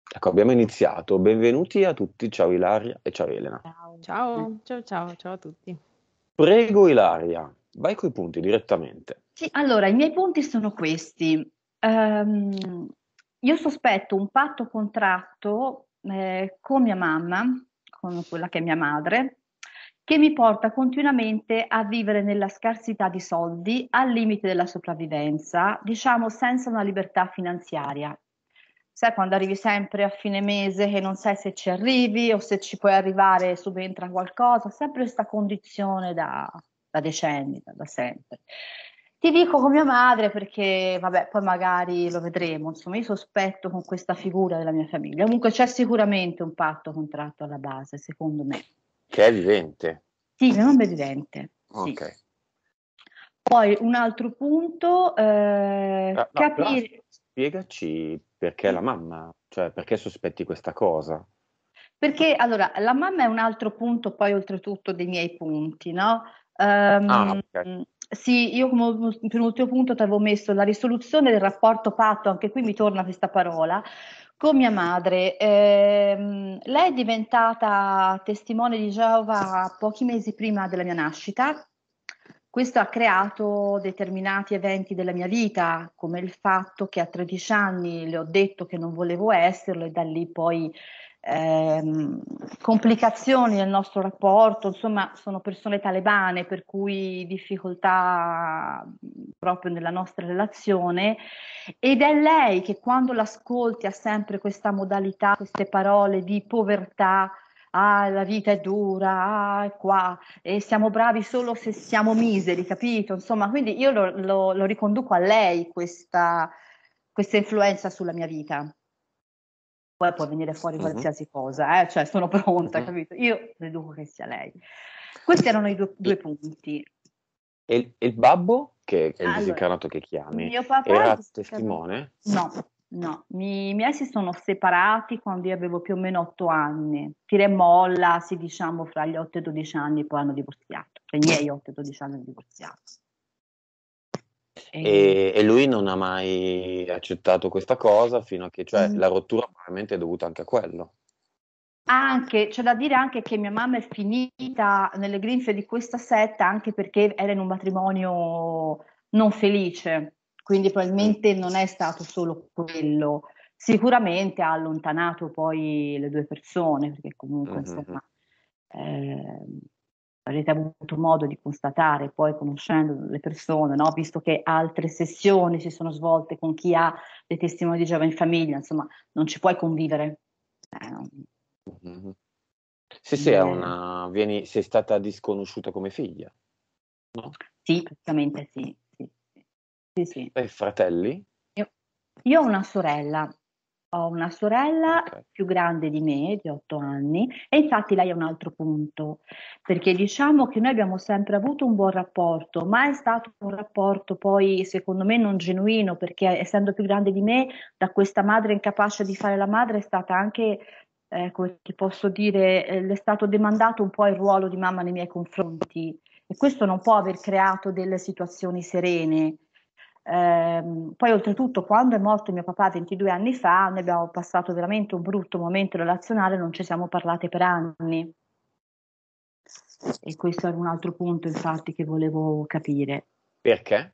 Ecco, abbiamo iniziato. Benvenuti a tutti. Ciao Ilaria e ciao Elena. Ciao. Ciao, ciao, ciao, ciao a tutti. Prego Ilaria, vai coi punti direttamente. Sì, allora, i miei punti sono questi. Io sospetto un patto contratto con mia mamma, con quella che è mia madre, che mi porta continuamente a vivere nella scarsità di soldi, al limite della sopravvivenza, diciamo senza una libertà finanziaria. Sai, quando arrivi sempre a fine mese che non sai se ci arrivi o se ci puoi arrivare, subentra qualcosa, sempre questa condizione da decenni, da sempre. Ti dico con mia madre perché, vabbè, poi magari lo vedremo, insomma, io sospetto con questa figura della mia famiglia. Comunque c'è sicuramente un patto contratto alla base, secondo me. Che è vivente. Sì, mio nome è vivente, sì. Ok. Poi un altro punto, No, però capire. spiegaci perché la mamma, cioè perché sospetti questa cosa. Perché allora la mamma è un altro punto, poi oltretutto dei miei punti, no? Ah, Ehm, ok. sì, io come penultimo punto ti avevo messo la risoluzione del rapporto patto, anche qui mi torna questa parola, con mia madre. Lei è diventata testimone di Geova pochi mesi prima della mia nascita. Questo ha creato determinati eventi della mia vita, come il fatto che a 13 anni le ho detto che non volevo esserlo e da lì poi ehm, complicazioni nel nostro rapporto, insomma, sono persone talebane, per cui difficoltà proprio nella nostra relazione. Ed è lei che quando l'ascolti ha sempre questa modalità, queste parole di povertà. Ah, la vita è dura, ah, è qua, e siamo bravi solo se siamo miseri, capito? Insomma, quindi io lo riconduco a lei questa influenza sulla mia vita. Poi può venire fuori Mhm, qualsiasi cosa, cioè sono pronta, mhm. capito? Io deduco che sia lei. Questi erano i due E, punti. e il babbo, che è il Allora, disincarnato che chiami, mio papà è era disincarnato. testimone? No, no, i miei si sono separati quando io avevo più o meno 8 anni. Tira e molla, sì, diciamo, fra gli 8 e i 12 anni, poi hanno divorziato. Fra i miei 8 e 12 anni hanno divorziato. E, E lui non ha mai accettato questa cosa fino a che, cioè, mm, la rottura probabilmente è dovuta anche a quello. Anche, c'è da dire anche che mia mamma è finita nelle grinfie di questa setta anche perché era in un matrimonio non felice, quindi Mm, probabilmente non è stato solo quello. Sicuramente ha allontanato poi le due persone, perché comunque mhm. insomma eh, avrete avuto modo di constatare poi conoscendo le persone, no? Visto che altre sessioni si sono svolte con chi ha dei testimoni di Geova in famiglia, insomma non ci puoi convivere. No. Mhm. Sì, sì, Eh, sei stata disconosciuta come figlia, no? sì, praticamente sì, sì, sì, sì, sì. E fratelli? Io, io ho una sorella Ok. più grande di me, di 8 anni, e infatti lei è un altro punto, perché diciamo che noi abbiamo sempre avuto un buon rapporto, ma è stato un rapporto poi secondo me non genuino, perché essendo più grande di me, da questa madre incapace di fare la madre è stata anche, come ti posso dire, le è stato demandato un po' il ruolo di mamma nei miei confronti e questo non può aver creato delle situazioni serene. Poi oltretutto quando è morto mio papà 22 anni fa, noi abbiamo passato veramente un brutto momento relazionale, non ci siamo parlate per anni e questo era un altro punto infatti che volevo capire. Perché?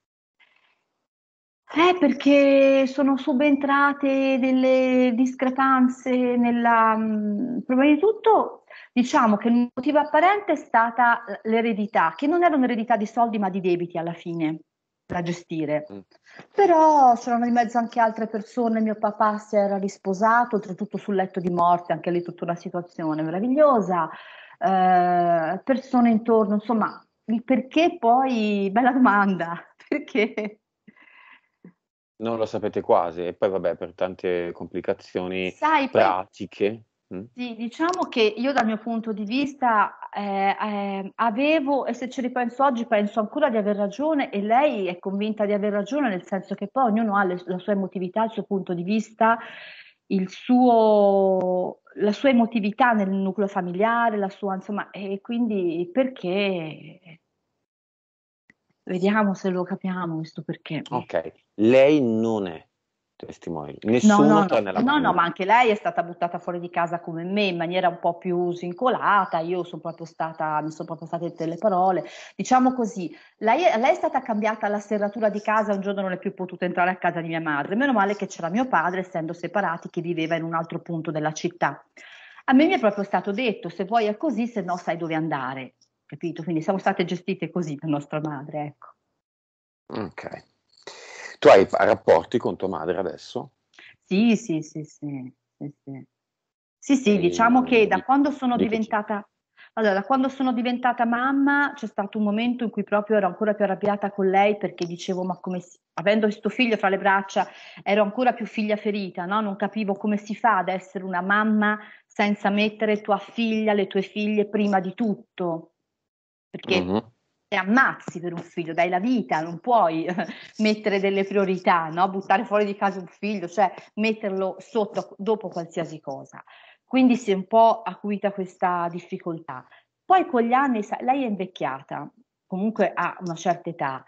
Perché sono subentrate delle discrepanze prima di tutto, diciamo che il motivo apparente è stata l'eredità, che non era un'eredità di soldi ma di debiti alla fine da gestire. Mm, Però c'erano in mezzo anche altre persone, mio papà si era risposato, oltretutto sul letto di morte, anche lì tutta una situazione meravigliosa, persone intorno, insomma, il perché poi, bella domanda, perché? Non lo sapete quasi, e poi vabbè, per tante complicazioni Sai, poi pratiche. Mm, sì, diciamo che io dal mio punto di vista avevo, e se ci ripenso oggi, penso ancora di aver ragione e lei è convinta di aver ragione, nel senso che poi ognuno ha la sua emotività, il suo punto di vista, la sua emotività nel nucleo familiare, la sua, insomma, e quindi perché? Vediamo se lo capiamo questo perché. ok, lei non è testimoni? No, Nessuno no, tranne la no, no, mamma. ma anche lei è stata buttata fuori di casa come me in maniera un po' più svincolata. Io sono proprio stata, mi sono proprio state dette le parole. Diciamo così, lei è stata cambiata la serratura di casa, un giorno non è più potuta entrare a casa di mia madre. Meno male che c'era mio padre, essendo separati, che viveva in un altro punto della città. A me mi è proprio stato detto, se vuoi è così, se no sai dove andare, capito? Quindi siamo state gestite così da nostra madre, ecco. Ok. Tu hai rapporti con tua madre adesso? Sì, sì, sì, sì, sì, sì. Sì, sì, diciamo che E da quando sono di che tipo? diventata, allora, da quando sono diventata mamma c'è stato un momento in cui proprio ero ancora più arrabbiata con lei perché dicevo, ma come avendo questo figlio fra le braccia, ero ancora più figlia ferita, no? Non capivo come si fa ad essere una mamma senza mettere tua figlia, le tue figlie prima di tutto, perché Mhm. te ammazzi per un figlio, dai la vita, non puoi mettere delle priorità, no? Buttare fuori di casa un figlio, cioè metterlo sotto dopo qualsiasi cosa. Quindi si è un po' acuita questa difficoltà. Poi con gli anni, lei è invecchiata, comunque ha una certa età.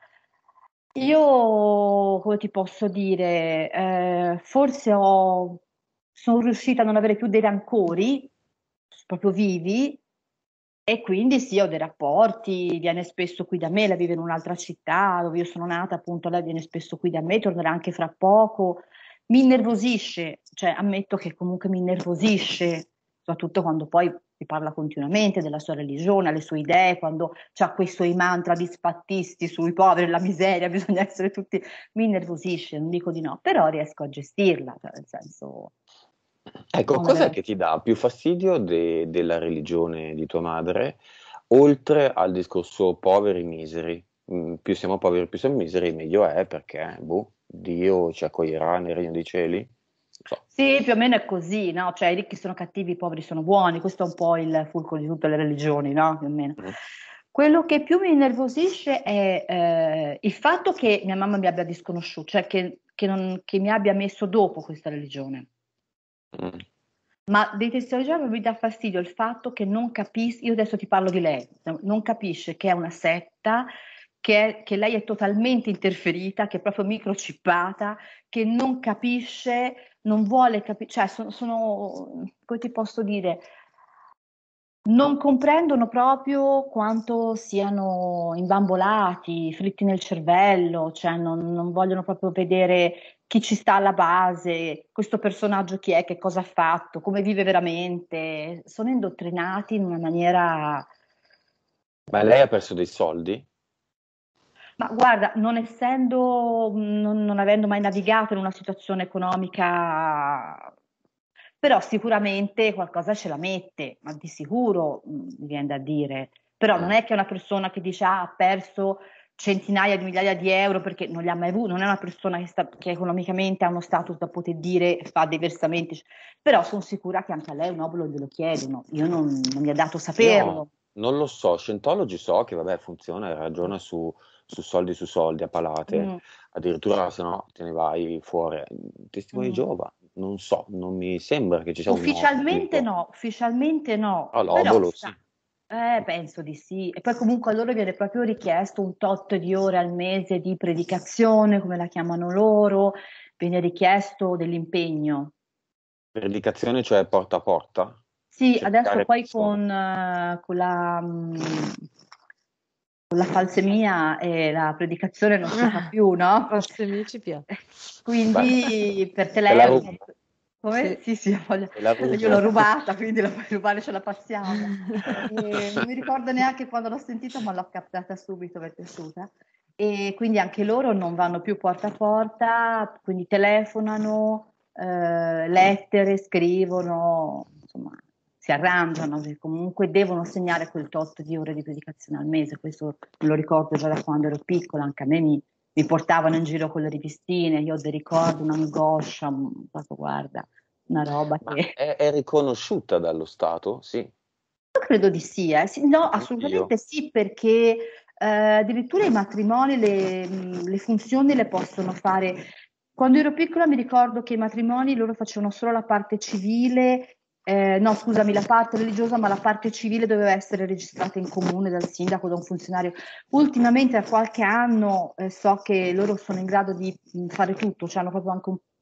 Io, come ti posso dire, forse sono riuscita a non avere più dei rancori proprio vivi e quindi sì, ho dei rapporti, viene spesso qui da me, lei vive in un'altra città dove io sono nata, appunto, lei viene spesso qui da me, tornerà anche fra poco. Mi innervosisce, cioè ammetto che comunque mi innervosisce, soprattutto quando poi si parla continuamente della sua religione, le sue idee, quando ha quei suoi mantra disfattisti sui poveri, la miseria, bisogna essere tutti, mi innervosisce, non dico di no, però riesco a gestirla, cioè nel senso Ecco, non cos'è avere... che ti dà più fastidio della religione di tua madre, oltre al discorso poveri miseri? Più siamo poveri, più siamo miseri, meglio è perché, boh, Dio ci accoglierà nel regno dei cieli? Non so. Sì, più o meno è così, no? Cioè i ricchi sono cattivi, i poveri sono buoni, questo è un po' il fulcro di tutte le religioni, no? Più o meno. Mm, Quello che più mi innervosisce è il fatto che mia mamma mi abbia disconosciuto, cioè che mi abbia messo dopo questa religione. mm, Ma dei testimoni di Geova mi dà fastidio il fatto che non capisce, io adesso ti parlo di lei, non capisce che è una setta, che lei è totalmente interferita, che è proprio microchippata, che non capisce, non vuole capire, cioè come ti posso dire, non comprendono proprio quanto siano imbambolati, fritti nel cervello, cioè non vogliono proprio vedere chi ci sta alla base, questo personaggio chi è, che cosa ha fatto, come vive veramente. Sono indottrinati in una maniera... Ma lei ha perso dei soldi? Ma guarda, non avendo mai navigato in una situazione economica, però sicuramente qualcosa ce la mette, ma di sicuro mi viene da dire. Però non Mm. è che è una persona che dice ha perso centinaia di migliaia di euro perché non li ha mai avuti, non è una persona che economicamente ha uno status da poter dire fa dei versamenti, però sono sicura che anche a lei un obolo glielo chiedono, io non mi è dato Io saperlo. non lo so, Scientology so che vabbè funziona e ragiona su soldi a palate, Mm. addirittura se no te ne vai fuori. Testimoni di Mm. Geova, non so, non mi sembra che ci sia un obbligo. Ufficialmente no, Ah, però l'obolo sta, sì. penso di sì. E poi comunque a loro viene proprio richiesto un tot di ore al mese di predicazione, come la chiamano loro, viene richiesto dell'impegno. Predicazione, cioè porta a porta? Sì, adesso Cercare poi persone. con la falsemia e la predicazione non si fa Ah, più, no? prossimi ci piace. Beh, Quindi per te la telefono, rubo, come? Sì. Sì, sì, te la io l'ho rubo. rubata, quindi la puoi rubare, ce la passiamo. E non mi ricordo neanche quando l'ho sentita, ma l'ho captata subito, mi è piaciuta. E quindi anche loro non vanno più porta a porta, quindi telefonano, lettere, scrivono, insomma, si arrangiano, che comunque devono segnare quel tot di ore di predicazione al mese. Questo me lo ricordo già da quando ero piccola, anche a me mi portavano in giro con le rivistine, io ho dei ricordi, un'angoscia, proprio, guarda, una roba Ma che... è riconosciuta dallo Stato? Sì, Io credo di sì, eh. Sì, no, anch'io. assolutamente sì, perché addirittura i matrimoni, le funzioni le possono fare. Quando ero piccola mi ricordo che i matrimoni loro facevano solo la parte civile, no, scusami, la parte religiosa, ma la parte civile doveva essere registrata in comune dal sindaco, da un funzionario. Ultimamente, da qualche anno, so che loro sono in grado di fare tutto, cioè hanno proprio anche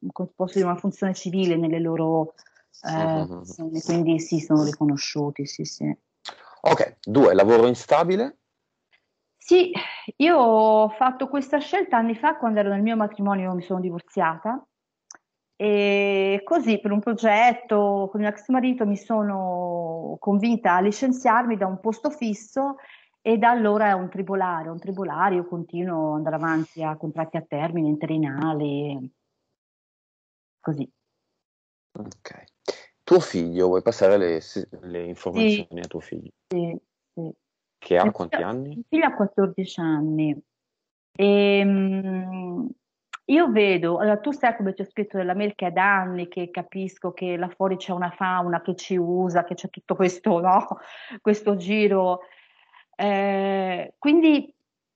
come posso dire, una funzione civile nelle loro Mhm. funzioni, quindi sì, sono riconosciuti, sì, sì. Ok, 2, lavoro instabile. Sì, io ho fatto questa scelta anni fa quando ero nel mio matrimonio, mi sono divorziata e così per un progetto con il mio ex marito mi sono convinta a licenziarmi da un posto fisso e da allora è un tribolare, io continuo ad andare avanti a contratti a termine, interinali, così. Ok. Tuo figlio, vuoi passare le Sì, informazioni a tuo figlio? sì, sì. Che ha quanti anni? Mio figlio ha 14 anni. E, io vedo, allora tu sai come ti ho scritto nella mail che è da anni che capisco che là fuori c'è una fauna che ci usa, che c'è tutto questo, no? Questo giro. Quindi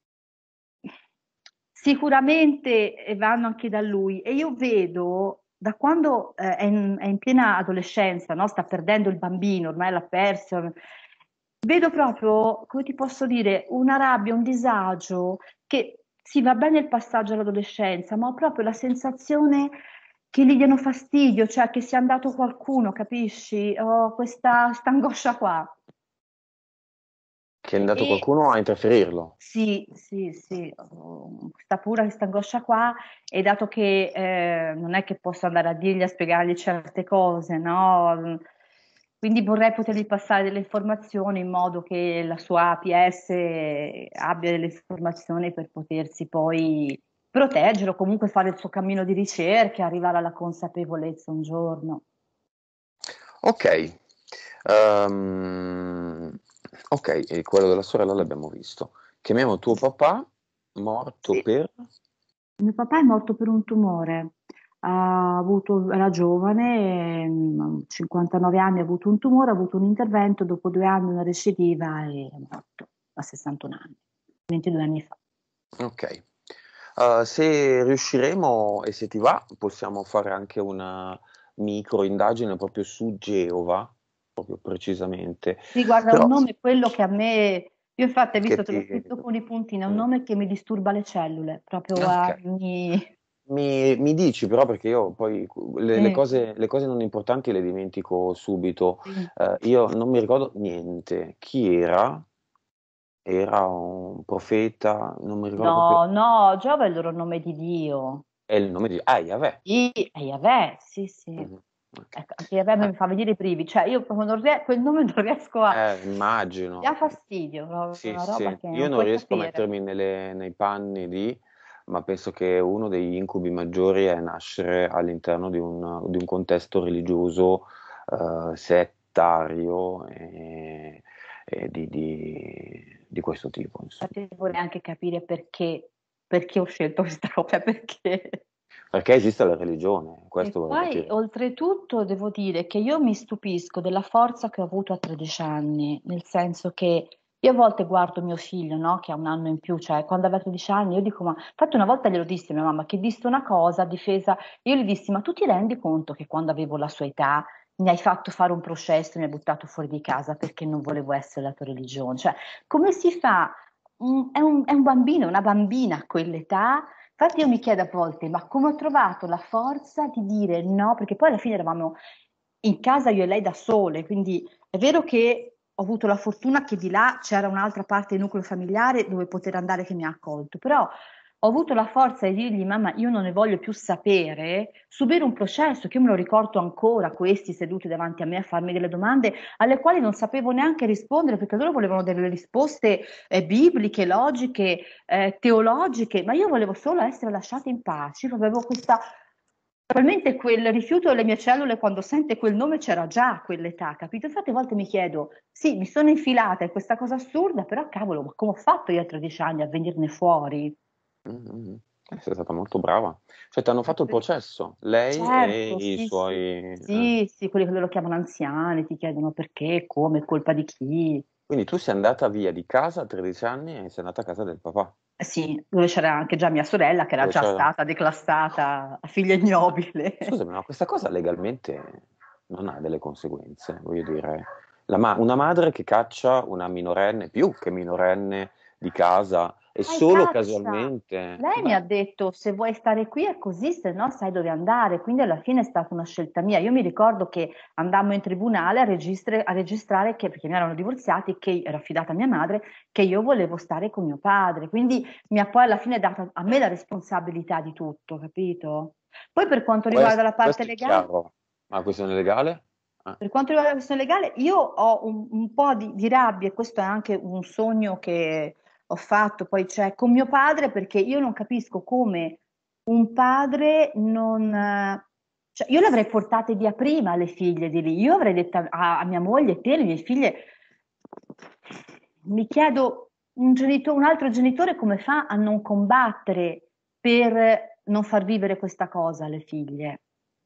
sicuramente vanno anche da lui e io vedo da quando è in piena adolescenza, no? Sta perdendo il bambino, ormai l'ha perso. Vedo proprio, come ti posso dire, una rabbia, un disagio che sì, va bene il passaggio all'adolescenza, ma ho proprio la sensazione che gli diano fastidio, cioè che sia andato qualcuno, capisci? Ho questa angoscia qua. Che è andato E qualcuno a interferirlo? sì, sì, sì, ho questa angoscia qua e dato che non è che posso andare a dirgli, a spiegargli certe cose, no? Quindi vorrei potergli passare delle informazioni in modo che la sua APS abbia delle informazioni per potersi poi proteggere o comunque fare il suo cammino di ricerca e arrivare alla consapevolezza un giorno. Ok. Ehm, ok, e quello della sorella l'abbiamo visto. Chiamiamo tuo papà, morto Sì. per... Mio papà è morto per un tumore, era giovane, 59 anni, ha avuto un tumore, ha avuto un intervento, dopo 2 anni una recidiva e è morto a 61 anni, 22 anni fa. Ok. Se riusciremo e se ti va, possiamo fare anche una micro indagine proprio su Geova, proprio precisamente. Riguarda un Però nome, quello che a me, io infatti hai che visto, te l'ho ti... scritto con i puntini, è un Mm, nome che mi disturba le cellule, proprio ok. mi... Mi dici però perché io poi Sì, le cose non importanti le dimentico subito. sì. Io non mi ricordo niente. Chi era? Era un profeta, non mi ricordo proprio. No, no, Giova è il loro nome di Dio. È il nome di... Ah, Yahweh. Sì, e Yahweh, sì, sì. Mhm, ok. Ecco, anche Yahweh Ah, mi fa venire i brividi, cioè io proprio quel nome non riesco a... Mi dà immagino. fastidio, proprio Sì, una roba sì. che Io non non puoi riesco a capire. mettermi nei panni di, ma penso che uno degli incubi maggiori è nascere all'interno di un contesto religioso settario e di questo tipo, insomma. Infatti vorrei anche capire perché ho scelto questa cosa, perché... Perché esiste la religione, E questo vorrei poi, capire. oltretutto, devo dire che io mi stupisco della forza che ho avuto a 13 anni, nel senso che io a volte guardo mio figlio, no, che ha un anno in più, cioè quando aveva 13 anni, io dico, ma infatti una volta glielo dissi a mia mamma, che disse una cosa a difesa, io gli dissi, ma tu ti rendi conto che quando avevo la sua età mi hai fatto fare un processo, mi hai buttato fuori di casa perché non volevo essere la tua religione? Cioè, come si fa? È un bambino, è una bambina a quell'età. Infatti io mi chiedo a volte, ma come ho trovato la forza di dire no? Perché poi alla fine eravamo in casa io e lei da sole, quindi è vero che ho avuto la fortuna che di là c'era un'altra parte del nucleo familiare dove poter andare che mi ha accolto, però ho avuto la forza di dirgli, mamma, io non ne voglio più sapere, subire un processo che io me lo ricordo ancora, questi seduti davanti a me a farmi delle domande alle quali non sapevo neanche rispondere perché loro volevano delle risposte bibliche, logiche, teologiche, ma io volevo solo essere lasciata in pace, avevo questa... Probabilmente quel rifiuto delle mie cellule quando sente quel nome c'era già a quell'età, capito? Infatti a volte mi chiedo, sì, mi sono infilata in questa cosa assurda, però cavolo, ma come ho fatto io a 13 anni a venirne fuori? Mm. Sei stata molto brava. Cioè, ti hanno fatto il processo, lei e Certo, i sì, sì, suoi... sì, sì, quelli che loro chiamano anziani, ti chiedono perché, come, colpa di chi. Quindi tu sei andata via di casa a 13 anni e sei andata a casa del papà. Sì, dove c'era anche già mia sorella che era Dove già c'era... stata declassata a figlia ignobile. Scusami, ma questa cosa legalmente non ha delle conseguenze, voglio dire. Una madre che caccia una minorenne, più che minorenne, di casa e Fai solo caccia. casualmente, Lei mi ha beh, detto se vuoi stare qui è così, se no sai dove andare. Quindi alla fine è stata una scelta mia. Io mi ricordo che andammo in tribunale a registrare che, perché mi erano divorziati, che ero affidata a mia madre, che io volevo stare con mio padre. Quindi mi ha poi alla fine dato a me la responsabilità di tutto, capito? Poi per quanto riguarda la parte questo è legale. chiaro. Ma la questione legale? Ah, Per quanto riguarda la questione legale, io ho un po' di rabbia, e questo è anche un sogno che ho fatto, poi c'è con mio padre, perché io non capisco come un padre non. Cioè, io le avrei portate via prima le figlie di lì, io avrei detto a mia moglie, te, le mie figlie, mi chiedo un altro genitore come fa a non combattere per non far vivere questa cosa alle figlie,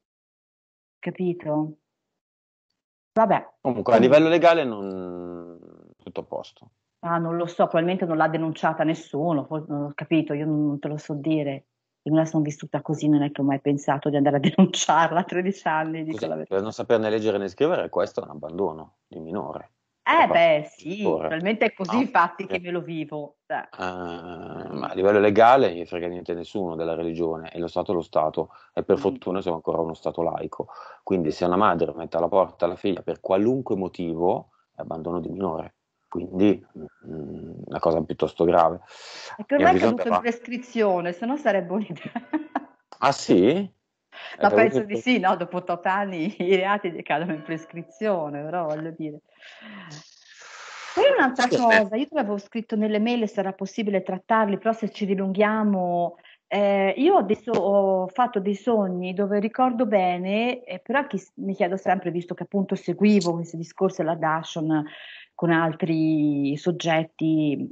capito? Vabbè, comunque, a livello comunque. legale non tutto a posto. Ah, non lo so, probabilmente non l'ha denunciata nessuno, non ho capito, io non te lo so dire. Io me la sono vissuta così, non è che ho mai pensato di andare a denunciarla a 13 anni, dico Così, la per verità. non saperne leggere né scrivere, questo è un abbandono di minore da parte Beh, del sì, genitore, probabilmente è così, no? infatti, che Perché, me lo vivo. Cioè, ma a livello legale non gli frega niente a nessuno della religione e lo Stato, e per mm, fortuna siamo ancora uno Stato laico. Quindi se una madre mette alla porta la figlia per qualunque motivo, è abbandono di minore. Quindi una cosa piuttosto grave. è che Mio ormai è avviso caduto in andava. prescrizione, se no sarebbe un'idea. Ah sì? È Ma caduto penso in di sì, no? Dopo 8 anni i reati cadono in prescrizione, però voglio dire. Poi Va un'altra bene. cosa, io te l'avevo scritto nelle mail se era possibile trattarli, però se ci dilunghiamo, io adesso ho fatto dei sogni dove ricordo bene, però mi chiedo sempre, visto che appunto seguivo questi discorsi alla Dashon con altri soggetti,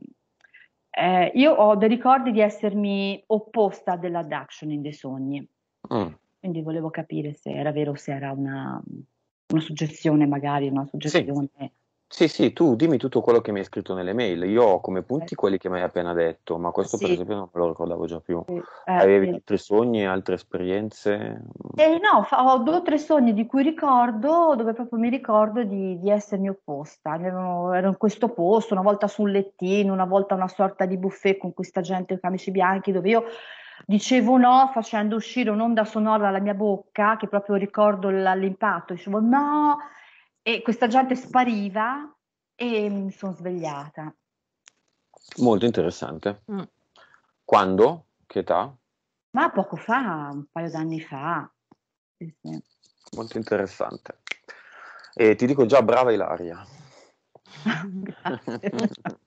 io ho dei ricordi di essermi opposta dell'adduction in dei sogni, Mm. quindi volevo capire se era vero o se era una suggestione, magari una Sì, suggestione. sì, sì, tu dimmi tutto quello che mi hai scritto nelle mail. Io ho come Eh, punti quelli che mi hai appena detto, ma questo per sì, esempio non me lo ricordavo già più. sì, Avevi sì. altri sogni, altre esperienze? No, ho 2 o 3 sogni di cui ricordo, dove proprio mi ricordo di essermi opposta. Ero in questo posto, una volta sul lettino, una volta una sorta di buffet con questa gente con camici bianchi, dove io dicevo no, facendo uscire un'onda sonora dalla mia bocca, che proprio ricordo l'impatto, dicevo no, e questa gente spariva e mi sono svegliata. Molto interessante. Mm. Quando? Che età? Ma poco fa, un paio d'anni fa. Sì, sì. Molto interessante. E ti dico già, brava Ilaria. Grazie.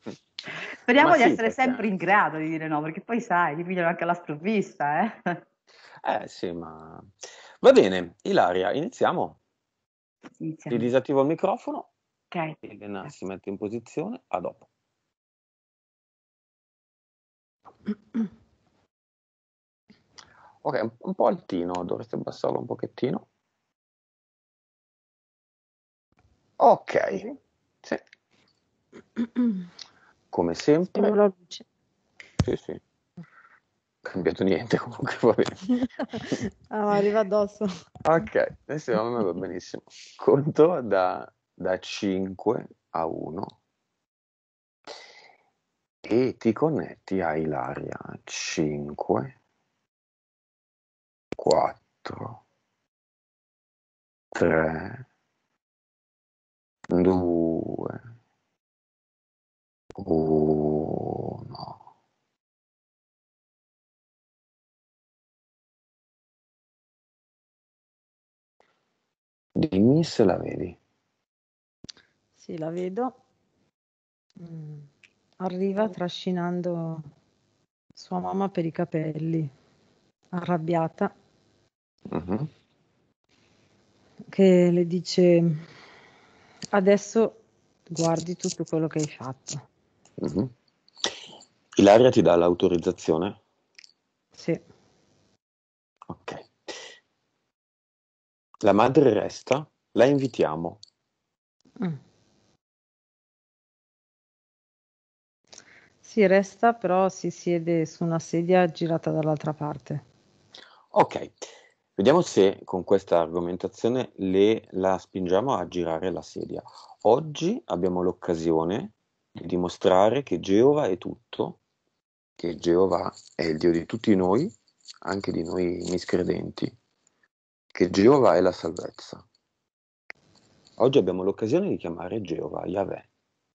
Ma Speriamo di sì, essere perché? sempre in grado di dire no, perché poi sai, ti pigliano anche alla sprovvista, eh? Eh sì, ma. Va bene, Ilaria, iniziamo. Ti Iniziamo. disattivo il microfono. Ok. Elena si Grazie. mette in posizione. A dopo. Ok, un po' altino, dovresti abbassarlo un pochettino. Ok, Così? sì, come sempre. Spegno la luce. Sì, sì, cambiato niente comunque, va bene. Ah, arriva addosso. Ok, adesso a me va benissimo. Conto da 5 a 1 e ti connetti a Ilaria. 5, 4, 3, 2, 1. Dimmi se la vedi. Sì, la vedo. Mm. Arriva trascinando sua mamma per i capelli, arrabbiata, Mhm. che le dice: adesso guardi tutto quello che hai fatto. Mhm. Ilaria ti dà l'autorizzazione? Sì. Ok. La madre resta, la invitiamo. Mm. Si resta, però si siede su una sedia girata dall'altra parte. Ok, vediamo se con questa argomentazione la spingiamo a girare la sedia. Oggi abbiamo l'occasione di dimostrare che Geova è tutto che Geova è il Dio di tutti noi, anche di noi miscredenti, che Geova è la salvezza. Oggi abbiamo l'occasione di chiamare Geova Yahweh.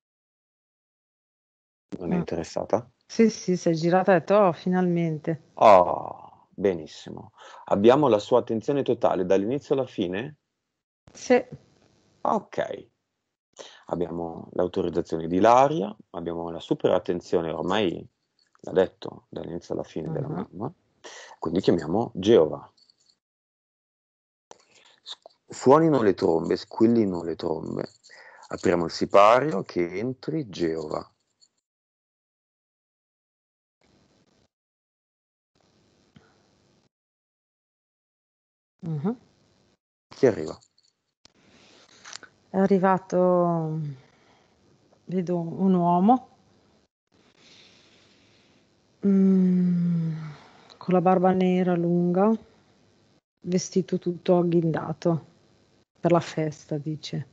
Non è interessata? Sì, sì, si è girata e ha detto, oh, finalmente. Oh, benissimo. Abbiamo la sua attenzione totale dall'inizio alla fine? Sì. Ok. Abbiamo l'autorizzazione di Ilaria, abbiamo la super attenzione, ormai l'ha detto, dall'inizio alla fine della mamma, quindi chiamiamo Geova. Suonino le trombe, squillino le trombe. Apriamo il sipario, che entri Geova. Chi arriva? È arrivato, vedo un uomo con la barba nera lunga, vestito tutto agghindato per la festa, dice.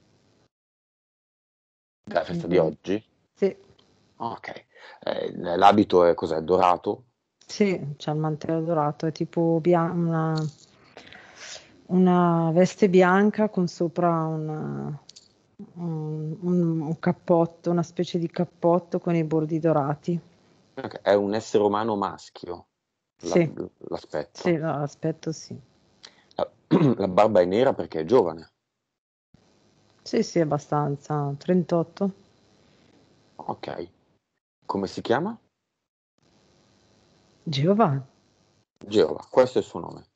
La festa di oggi? Sì, Ok. L'abito è cos'è? Dorato? sì, c'ha il mantello dorato, è tipo una veste bianca con sopra un cappotto, una specie di cappotto con i bordi dorati. Ok, è un essere umano maschio, Sì, sì, l'aspetto. l'aspetto sì. La, la barba è nera perché è giovane. Sì, sì, abbastanza. 38. Ok. Come si chiama? Geova. Geova, questo è il suo nome.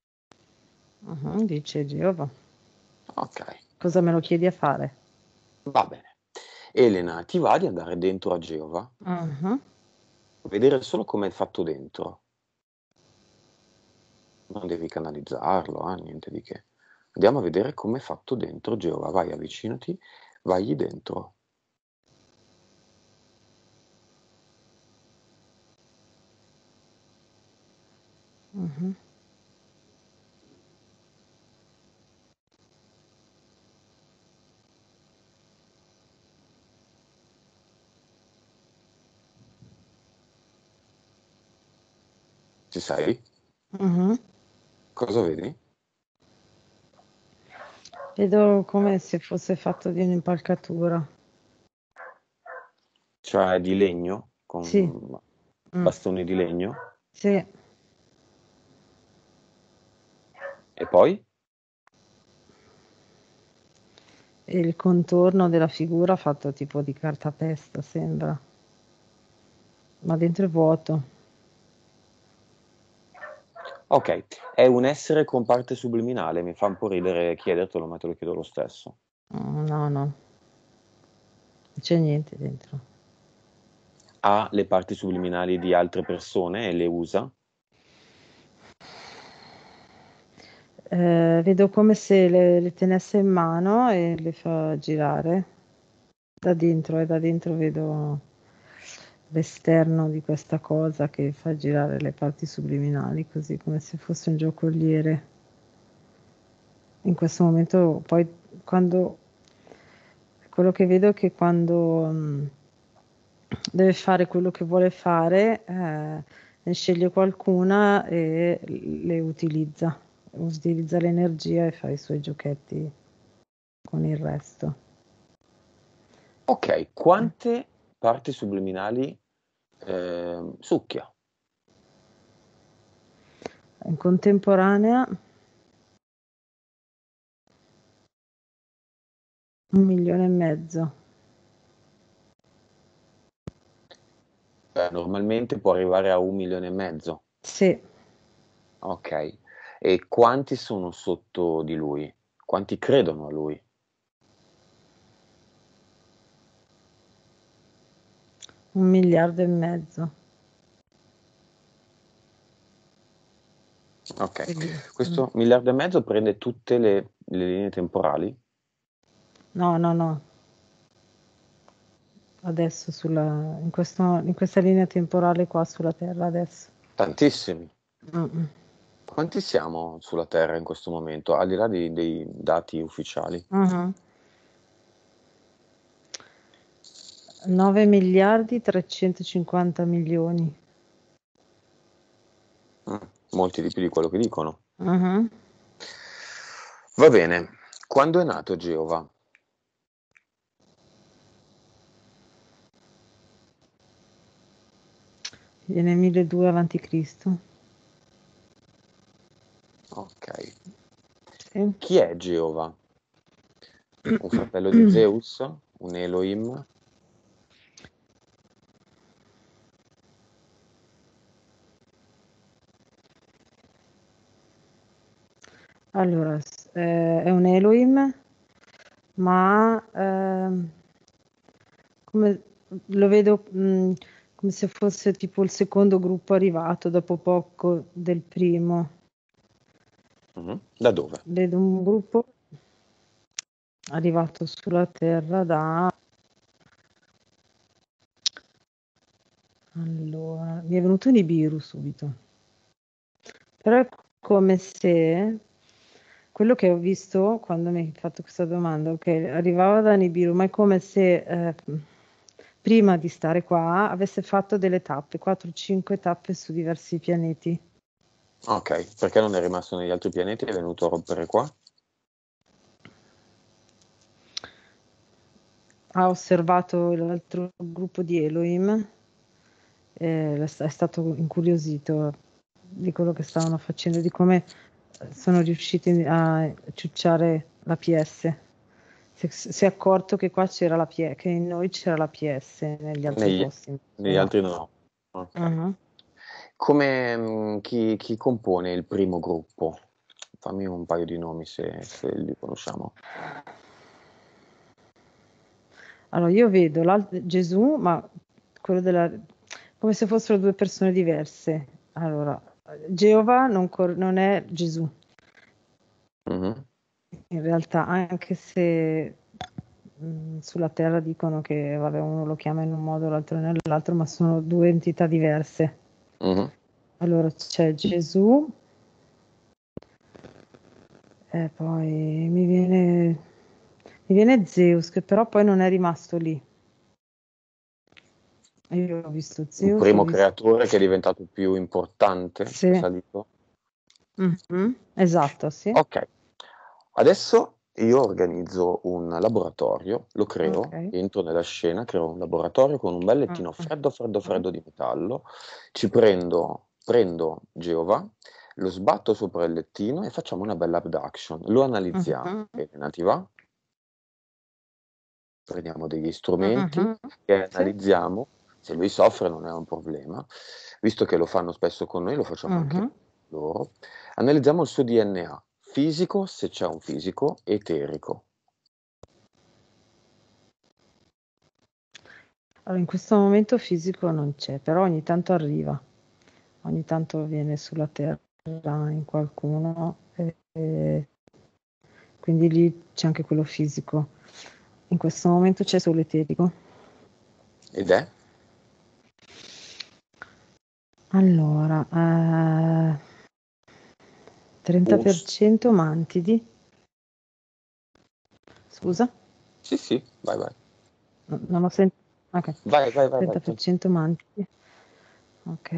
Dice Geova. Ok, Cosa me lo chiedi a fare? va bene. Elena, ti va di andare dentro a Geova? Mhm. Vedere solo come è fatto dentro. Non devi canalizzarlo, niente di che. Andiamo a vedere come è fatto dentro Geova. Vai, avvicinati, vai dentro. Mhm. Ci sei? Mhm. Cosa vedi? Vedo come se fosse fatto di un'impalcatura. Cioè di legno, Sì. con Mm. bastoni di legno. Sì. E poi? E il contorno della figura fatto tipo di cartapesta, sembra. Ma dentro è vuoto. Ok, è un essere con parte subliminale. Mi fa un po' ridere chiedertelo, ma te lo chiedo lo stesso. No, no. Non c'è niente dentro. Ha le parti subliminali di altre persone e le usa? Vedo come se le tenesse in mano e le fa girare da dentro, e da dentro vedo l'esterno di questa cosa che fa girare le parti subliminali, così come se fosse un giocoliere. In questo momento, poi, quando quello che vedo è che quando deve fare quello che vuole fare, ne sceglie qualcuna e le utilizza l'energia e fa i suoi giochetti con il resto. Ok, quante parti subliminali succhia? In contemporanea 1,5 milioni. Normalmente può arrivare a 1,5 milioni. Sì, Ok, e quanti sono sotto di lui? Quanti credono a lui? 1,5 miliardi. Ok, Quindi, questo 1,5 miliardi prende tutte le linee temporali? no, no, no. Adesso in questa linea temporale qua sulla Terra adesso. Tantissimi. Mm. Quanti siamo sulla Terra in questo momento, al di là dei dati ufficiali? Mhm. 9,350 milioni. Molti di più di quello che dicono. Mhm. Va bene. Quando è nato Geova? Viene 1200 avanti Cristo. Ok. Sì. Chi è Geova? Un fratello di Zeus? Un Elohim? Allora, è un Elohim, ma come lo vedo come se fosse tipo il secondo gruppo arrivato dopo poco del primo. Da dove? Vedo un gruppo arrivato sulla Terra allora, mi è venuto Nibiru subito, però è come se quello che ho visto quando mi hai fatto questa domanda, ok, arrivava da Nibiru, ma è come se prima di stare qua avesse fatto delle tappe, 4-5 tappe su diversi pianeti. Ok, perché non è rimasto negli altri pianeti e è venuto a rompere qua? Ha osservato l'altro gruppo di Elohim, è stato incuriosito di quello che stavano facendo, di come sono riusciti a ciucciare la PS. Si è accorto che qua c'era la PS, che in noi c'era la PS, negli altri Negli, posti negli no. altri no. Ok. Mhm. Chi compone il primo gruppo? Fammi un paio di nomi se li conosciamo. Allora, io vedo Gesù, ma quello come se fossero due persone diverse. Allora, Geova non è Gesù, Mhm. in realtà, anche se sulla Terra dicono che vabbè, uno lo chiama in un modo, l'altro nell'altro, ma sono due entità diverse. Mhm. Allora, c'è Gesù, e poi mi viene Zeus, che però poi non è rimasto lì. Io ho visto Un Zeus, ho primo visto... creatore che è diventato più importante, è Sì, salito. mhm, esatto, sì. Ok, adesso io organizzo un laboratorio, lo creo, Ok. entro nella scena, creo un laboratorio con un bel lettino Mhm, freddo, freddo, freddo di metallo, prendo Geova, lo sbatto sopra il lettino e facciamo una bella abduction. Lo analizziamo. mhm, Elena, ti va? Prendiamo degli strumenti mhm. e Sì. analizziamo. Se lui soffre non è un problema, visto che lo fanno spesso con noi, lo facciamo anche Mhm. loro. Analizziamo il suo DNA, fisico, se c'è un fisico, eterico. Allora, in questo momento fisico non c'è, però ogni tanto arriva, ogni tanto viene sulla Terra in qualcuno, e quindi lì c'è anche quello fisico. In questo momento c'è solo eterico. Ed è? Allora, Un... s- 30% mantidi, scusa, Sì, sì, vai, vai. non ho sentito, ok, Vai, vai, vai, vai. 30% mantidi, ok,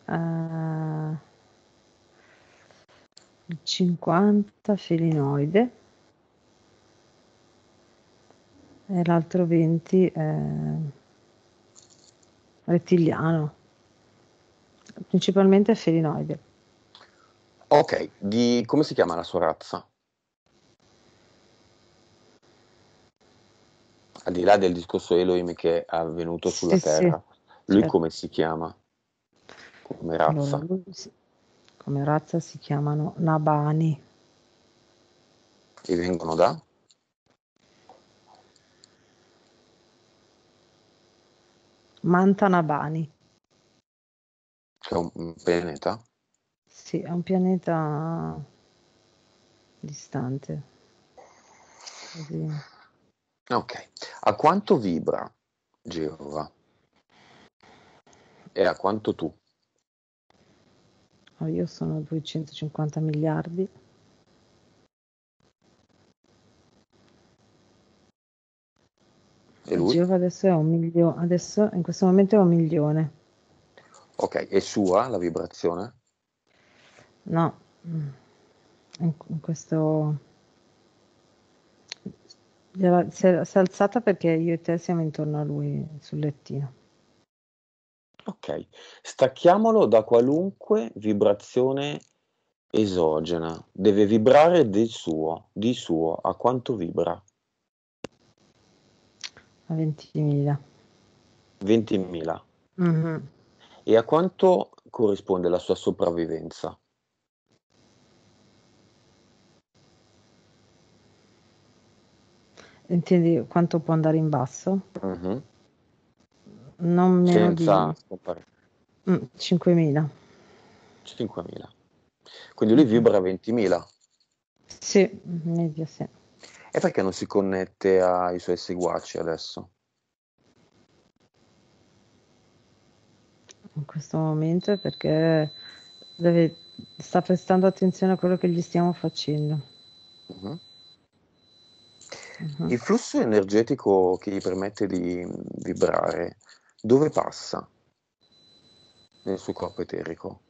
il 50 felinoide e l'altro 20 rettiliano, principalmente felinoide. Ok, come si chiama la sua razza? Al di là del discorso Elohim che è avvenuto sulla Sì, sì, Terra, lui certo. come si chiama? Come Allora, razza? come razza si chiamano Nabani, E vengono da? Manta Nabani. C'è un pianeta? Sì, è un pianeta distante, così. Ok. A quanto vibra Geova? E a quanto tu? Oh, io sono 250 miliardi. E lui? Geova adesso è 1 milione, adesso in questo momento è 1 milione. Ok. E sua la vibrazione? No, in questo si è alzata perché io e te siamo intorno a lui sul lettino. Ok, stacchiamolo da qualunque vibrazione esogena, deve vibrare di suo, a quanto vibra? A 20.000. 20.000. Mhm. E a quanto corrisponde la sua sopravvivenza? Intendi quanto può andare in basso? Mhm. Non meno Senza di scomparire. 5.000. 5.000. Quindi lui Mhm. vibra a 20.000. Sì, media sì. E perché non si connette ai suoi seguaci adesso? In questo momento è perché sta prestando attenzione a quello che gli stiamo facendo. Mhm. Mhm. Il flusso energetico che gli permette di vibrare, dove passa nel suo corpo eterico?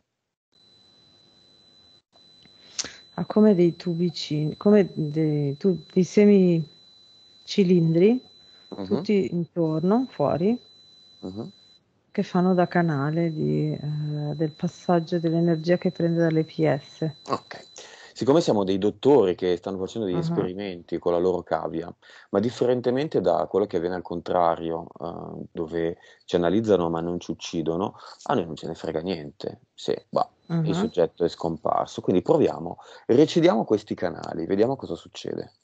Ha come dei tubicini, come dei semi cilindri, Mhm, tutti intorno, fuori, mhm. che fanno da canale del passaggio dell'energia che prende dalle PS. Ok. Siccome siamo dei dottori che stanno facendo degli Mhm. esperimenti con la loro cavia, ma differentemente da quello che avviene al contrario, dove ci analizzano ma non ci uccidono, a noi non ce ne frega niente se bah, il Mhm. soggetto è scomparso. Quindi proviamo, recidiamo questi canali, vediamo cosa succede.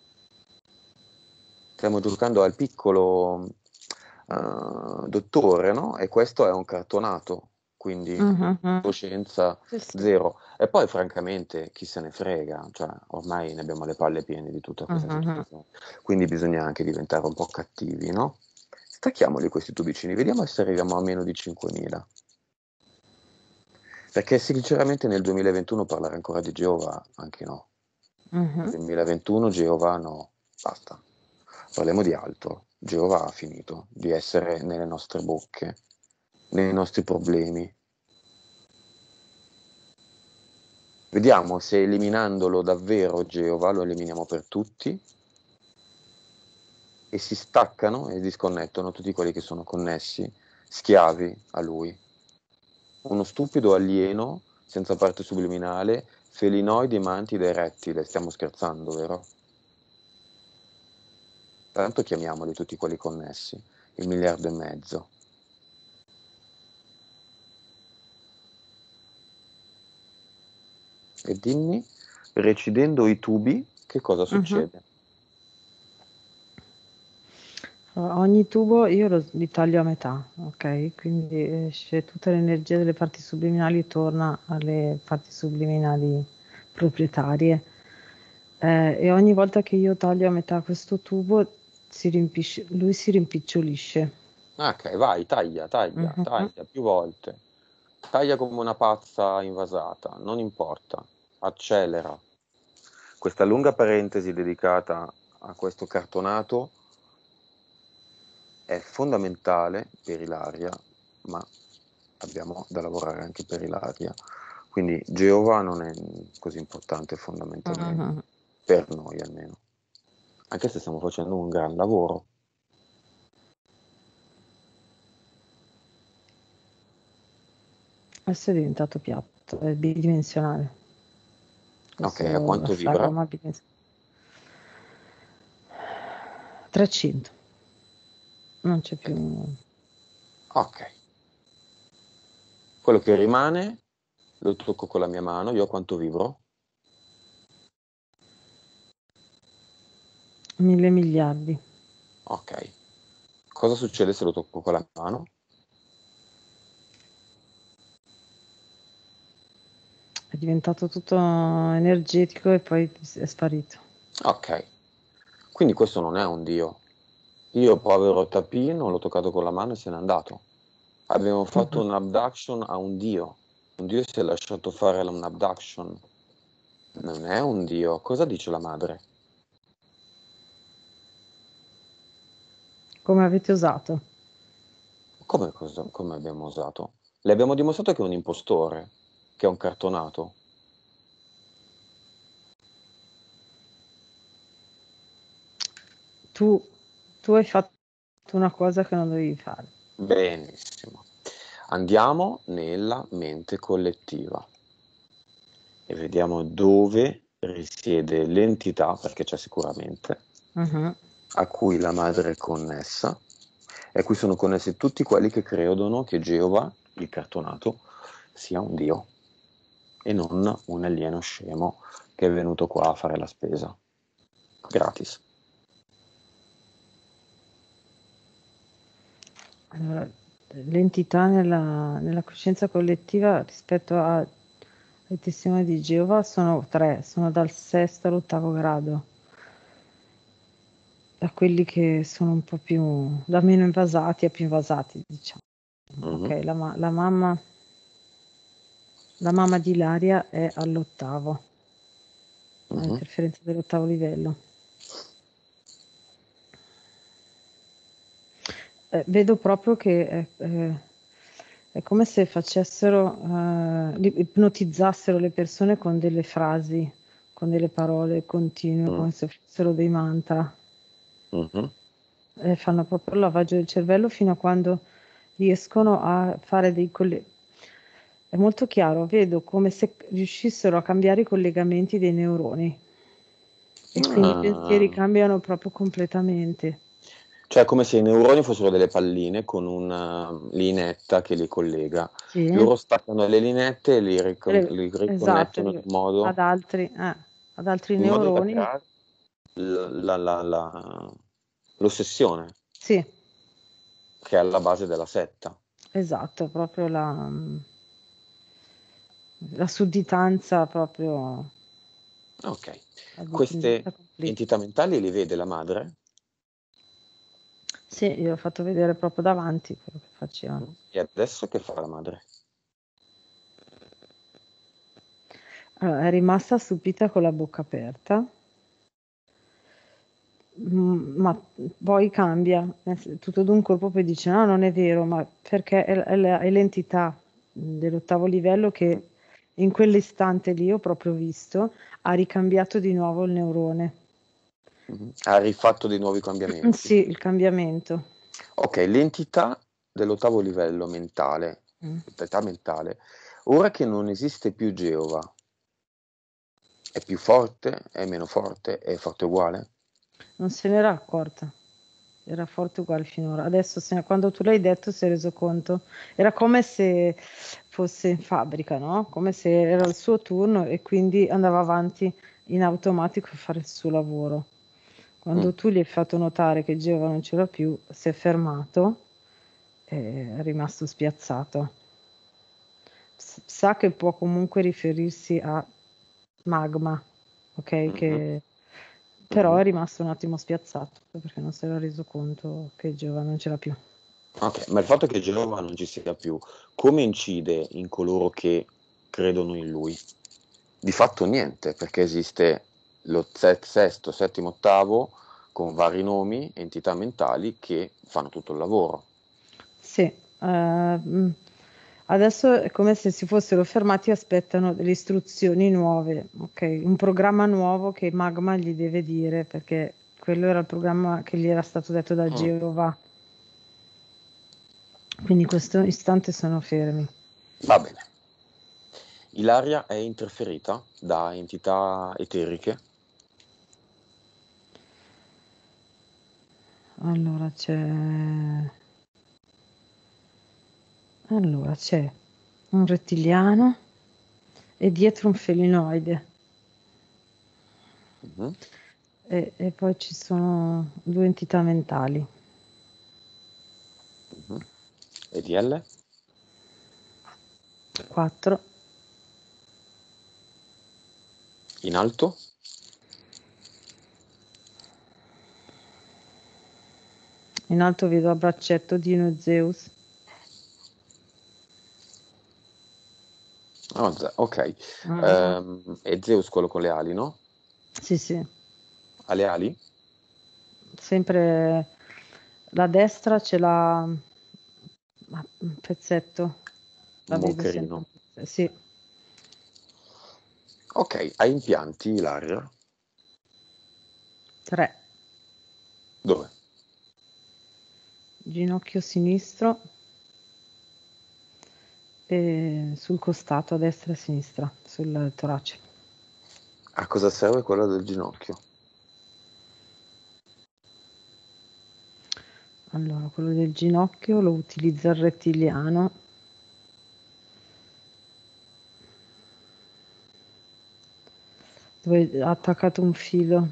Stiamo giocando al piccolo dottore, no? E questo è un cartonato, quindi Mhm. coscienza Sì, sì. zero. E poi, francamente, chi se ne frega? Cioè, ormai ne abbiamo le palle piene di tutta questa Mhm. situazione. Quindi bisogna anche diventare un po' cattivi, no? Stacchiamoli questi tubicini, vediamo se arriviamo a meno di 5.000. Perché sinceramente nel 2021 parlare ancora di Geova, anche no. Mhm. 2021 Geova no, basta. Parliamo di altro. Geova ha finito di essere nelle nostre bocche, nei nostri problemi. Vediamo se eliminandolo davvero Geova lo eliminiamo per tutti e si staccano e disconnettono tutti quelli che sono connessi, schiavi a lui. Uno stupido alieno senza parte subliminale, felinoide mantide e rettile. Stiamo scherzando, vero? Tanto chiamiamoli tutti quelli connessi, 1,5 miliardi. E dimmi, recidendo i tubi, che cosa Mhm. succede? Allora, ogni tubo io li taglio a metà, ok? Quindi esce tutta l'energia delle parti subliminali e torna alle parti subliminali proprietarie. E ogni volta che io taglio a metà questo tubo, lui si rimpicciolisce. Ok, vai, taglia, taglia, Mhm. taglia, più volte. Taglia come una pazza invasata, non importa, accelera. Questa lunga parentesi dedicata a questo cartonato è fondamentale per Ilaria, ma abbiamo da lavorare anche per Ilaria. Quindi Geova non è così importante fondamentalmente, Mhm. per noi almeno, anche se stiamo facendo un gran lavoro. Adesso è diventato piatto, è bidimensionale. Ok, a Questo quanto vibra? diafragma bidimensionale. 300, non c'è più. Ok, quello che rimane lo tocco con la mia mano, io a quanto vibro? 1.000 miliardi. Ok, cosa succede se lo tocco con la mano? È diventato tutto energetico e poi è sparito. Ok, quindi questo non è un dio. Io, povero tappino, l'ho toccato con la mano e se n'è andato. Abbiamo fatto Mhm. un abduction a un dio. Un dio si è lasciato fare un abduction. Non è un dio. Cosa dice la madre? Come avete usato? Come abbiamo usato? Le abbiamo dimostrato che è un impostore, che è un cartonato. tu hai fatto una cosa che non dovevi fare. Benissimo. Andiamo nella mente collettiva e vediamo dove risiede l'entità, perché c'è sicuramente, a cui la madre è connessa e a cui sono connessi tutti quelli che credono che Geova, il cartonato, sia un dio e non un alieno scemo che è venuto qua a fare la spesa gratis. Allora, l'entità nella coscienza collettiva rispetto ai testimoni di Geova sono 3, sono dal 6° all'8° grado, da quelli che sono un po' più, da meno invasati a più invasati, diciamo. Ok, la mamma di Ilaria è all'8°, ha interferenza dell'8° livello. Vedo proprio che è come se facessero, ipnotizzassero le persone con delle frasi, con delle parole continue, come se fossero dei mantra. Fanno proprio il lavaggio del cervello fino a quando riescono a fare dei collegamenti. È molto chiaro, vedo come se riuscissero a cambiare i collegamenti dei neuroni e quindi i pensieri cambiano proprio completamente. Cioè come se i neuroni fossero delle palline con una linetta che li collega. Sì. Loro staccano le linette e li riconnettono Esatto, in modo, ad altri in modo da neuroni. creare l'ossessione Sì, che è alla base della setta. esatto, proprio la sudditanza proprio. Ok, La queste dipendenza completa. entità mentali li vede la madre? Sì, io l'ho fatto vedere proprio davanti quello che faceva. E adesso che fa la madre? Allora, è rimasta stupita con la bocca aperta, ma poi cambia, tutto d'un colpo poi dice no, non è vero, ma perché è l'entità dell'8° livello che in quell'istante lì ho proprio visto, ha ricambiato di nuovo il neurone. Ha rifatto dei nuovi cambiamenti. Sì, il cambiamento. Ok, l'entità dell'8° livello mentale, l'entità mentale, ora che non esiste più Geova, è più forte, è meno forte, è forte uguale? Non se n'era accorta, era forte uguale finora. Adesso, quando tu l'hai detto, si è reso conto. Era come se fosse in fabbrica, no? Come se era il suo turno e quindi andava avanti in automatico a fare il suo lavoro. Quando tu gli hai fatto notare che Geova non c'era più, si è fermato e è rimasto spiazzato. Sa che può comunque riferirsi a magma, ok? Che però è rimasto un attimo spiazzato perché non si era reso conto che Geova non c'era più. Ok, ma il fatto che Geova non ci sia più, come incide in coloro che credono in lui? Di fatto niente, perché esiste lo sesto, settimo, ottavo, con vari nomi, entità mentali che fanno tutto il lavoro. Sì, adesso è come se si fossero fermati e aspettano delle istruzioni nuove, ok? Un programma nuovo che Magma gli deve dire, perché quello era il programma che gli era stato detto da Geova. Quindi in questo istante sono fermi. Va bene. Ilaria è interferita da entità eteriche? Allora c'è un rettiliano e dietro un felinoide. E poi ci sono 2 entità mentali. E di L? 4. In alto? In alto vedo a braccetto Dino e Zeus. Oh, ok. E Zeus quello con le ali, no? Sì, sì. Ha le ali? Sempre la destra ce l'ha un pezzetto. La Un vedo sempre. moncherino. Sì, Ok, ha impianti Ilaria? 3. Dove? ginocchio sinistro e sul costato a destra e a sinistra, sul torace. A cosa serve quello del ginocchio? Allora, quello del ginocchio lo utilizza il rettiliano, dove ha attaccato un filo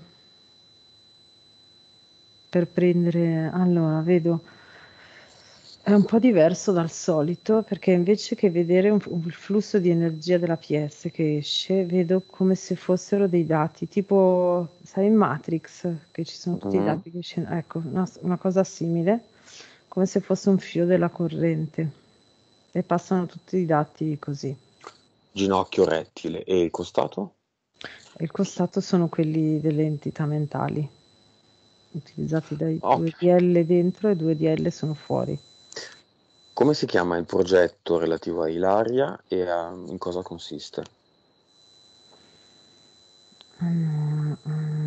per prendere. Allora, vedo, è un po' diverso dal solito, perché invece che vedere un flusso di energia della PS che esce, vedo come se fossero dei dati, tipo, sai, in Matrix, che ci sono tutti i Mm. dati che scendono, ecco, una cosa simile, come se fosse un filo della corrente, e passano tutti i dati così. Ginocchio rettile e il costato? E il costato sono quelli delle entità mentali, utilizzati dai Ok. 2DL dentro e 2DL sono fuori. Come si chiama il progetto relativo a Ilaria e in cosa consiste? Mm,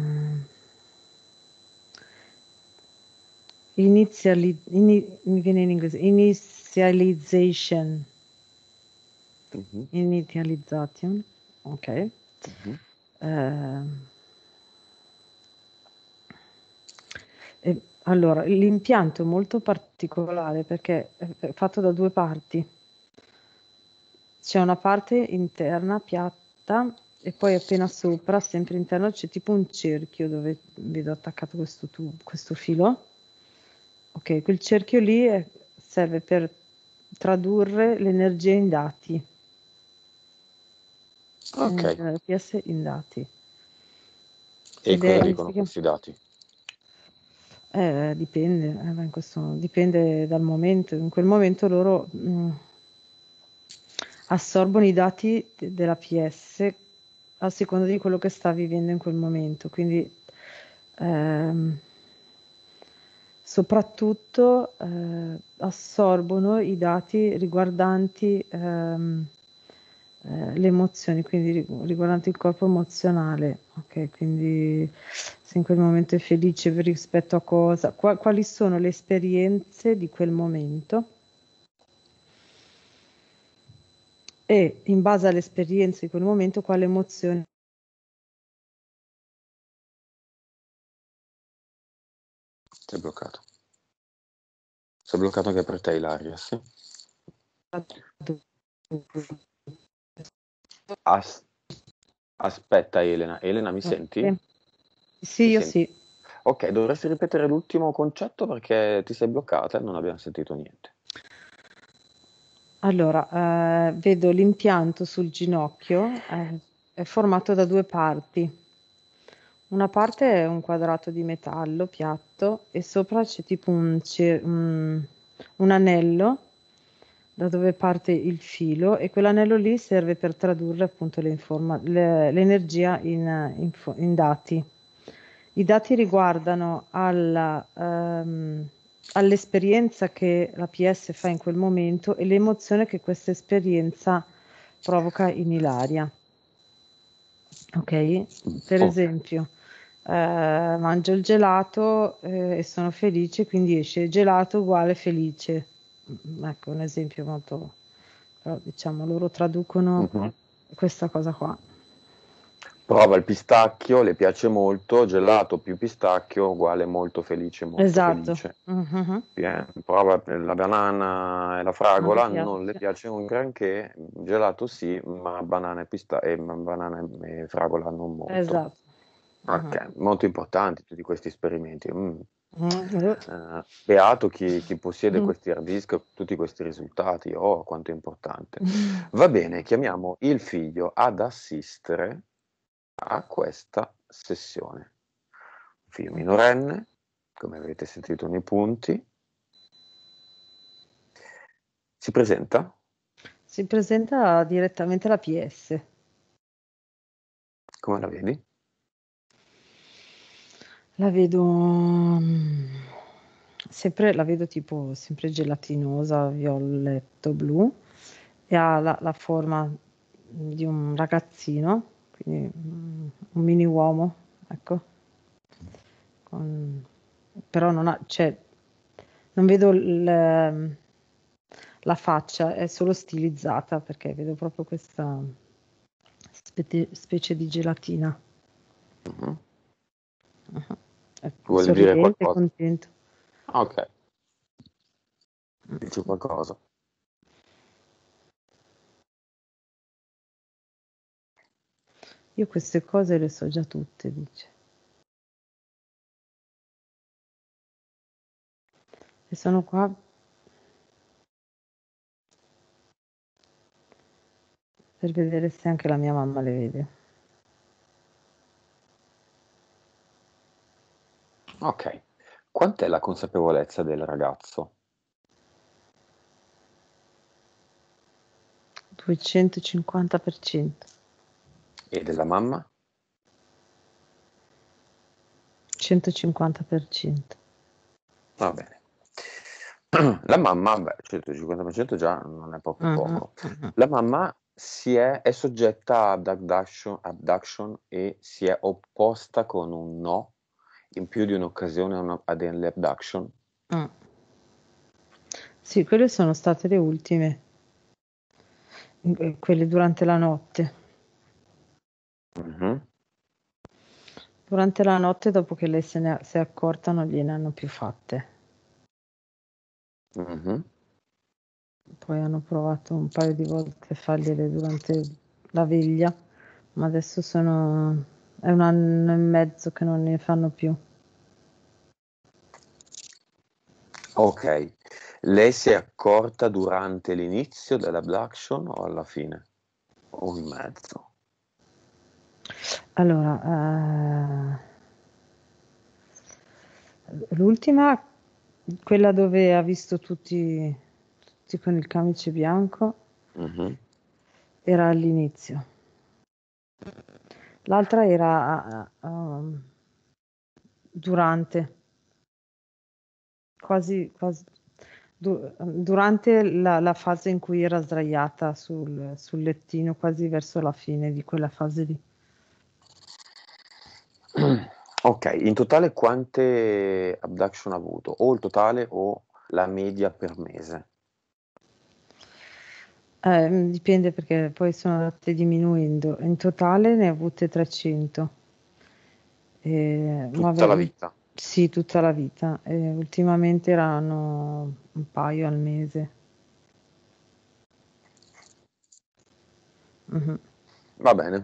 mi viene in inglese, Mhm, initialization, ok. mhm. Eh, allora, l'impianto è molto particolare perché è fatto da due parti. C'è una parte interna piatta e poi appena sopra, sempre interno, c'è tipo un cerchio dove vedo attaccato questo filo. Ok, quel cerchio lì serve per tradurre l'energia in dati, Ok, l'energia della PS in dati. e Ed cosa è, dicono questi dati? dipende, dipende dal momento. In quel momento loro assorbono i dati della PS a seconda di quello che sta vivendo in quel momento. Quindi ehm, soprattutto assorbono i dati riguardanti le emozioni, quindi riguardanti il corpo emozionale. Ok, quindi se in quel momento è felice rispetto a cosa, quali sono le esperienze di quel momento e in base alle esperienze di quel momento quale emozione. Sei bloccato. Sei bloccato anche per te, Ilaria, sì? As- Aspetta, Elena. Elena, mi senti? Sì, Mi io senti? sì. Ok, dovresti ripetere l'ultimo concetto perché ti sei bloccata e non abbiamo sentito niente. Allora, vedo l'impianto sul ginocchio, è formato da due parti. Una parte è un quadrato di metallo piatto e sopra c'è tipo un anello da dove parte il filo e quell'anello lì serve per tradurre appunto l'energia in dati. I dati riguardano all'esperienza che la PS fa in quel momento e l'emozione che questa esperienza provoca in Ilaria. Ok? Per Ok, esempio, mangio il gelato e sono felice, quindi esce gelato uguale felice. Ecco un esempio molto, però diciamo loro traducono mhm. questa cosa qua. Prova il pistacchio, le piace molto, gelato più pistacchio uguale molto felice, molto Esatto. felice. Mhm. Prova la banana e la Non mi fragola, non le piace. piace un granché, gelato sì, ma banana e fragola non molto. Esatto. Mhm. Ok, molto importanti tutti questi esperimenti. Mhm. Beato chi possiede questi hard disk, tutti questi risultati. Oh, quanto è importante. Va bene, chiamiamo il figlio ad assistere a questa sessione. Figlio minorenne, come avete sentito nei punti, si presenta. Si presenta direttamente alla PS. Come la vedi? La vedo sempre, la vedo tipo sempre gelatinosa, violetto blu e ha la forma di un ragazzino, quindi un mini uomo, ecco, con però non vedo la faccia, è solo stilizzata perché vedo proprio questa specie di gelatina. Mhm. Vuol dire Sorridente, qualcosa? contento. Ah, ok, dice qualcosa. Io queste cose le so già tutte, dice. E sono qua per vedere se anche la mia mamma le vede. Ok, quant'è la consapevolezza del ragazzo? 250%. E della mamma? 150%. Va bene. La mamma, beh, certo, il 50% già non è proprio Mhm, poco. mhm. La mamma è soggetta ad abduction e si è opposta con un no in più di un'occasione alle abduction. Mm. Sì, quelle sono state le ultime, quelle durante la notte. Mhm, Durante la notte, dopo che lei si è accorta, non gliene hanno più fatte. mhm. Poi hanno provato un paio di volte a fargliele durante la veglia, ma adesso è 1 anno e mezzo che non ne fanno più. Ok, lei si è accorta durante l'inizio dell'abduction o alla fine? O in mezzo? Allora, l'ultima, quella dove ha visto tutti con il camice bianco, Mhm. era all'inizio. L'altra era durante, quasi durante la fase in cui era sdraiata sul lettino, quasi verso la fine di quella fase lì. Ok, in totale quante abduction ha avuto? O il totale o la media per mese? Dipende perché poi sono andate diminuendo. In totale ne ho avute 300. Tutta la Vabbè, vita? sì, tutta la vita. Ultimamente erano un paio al mese. Mhm. Va bene.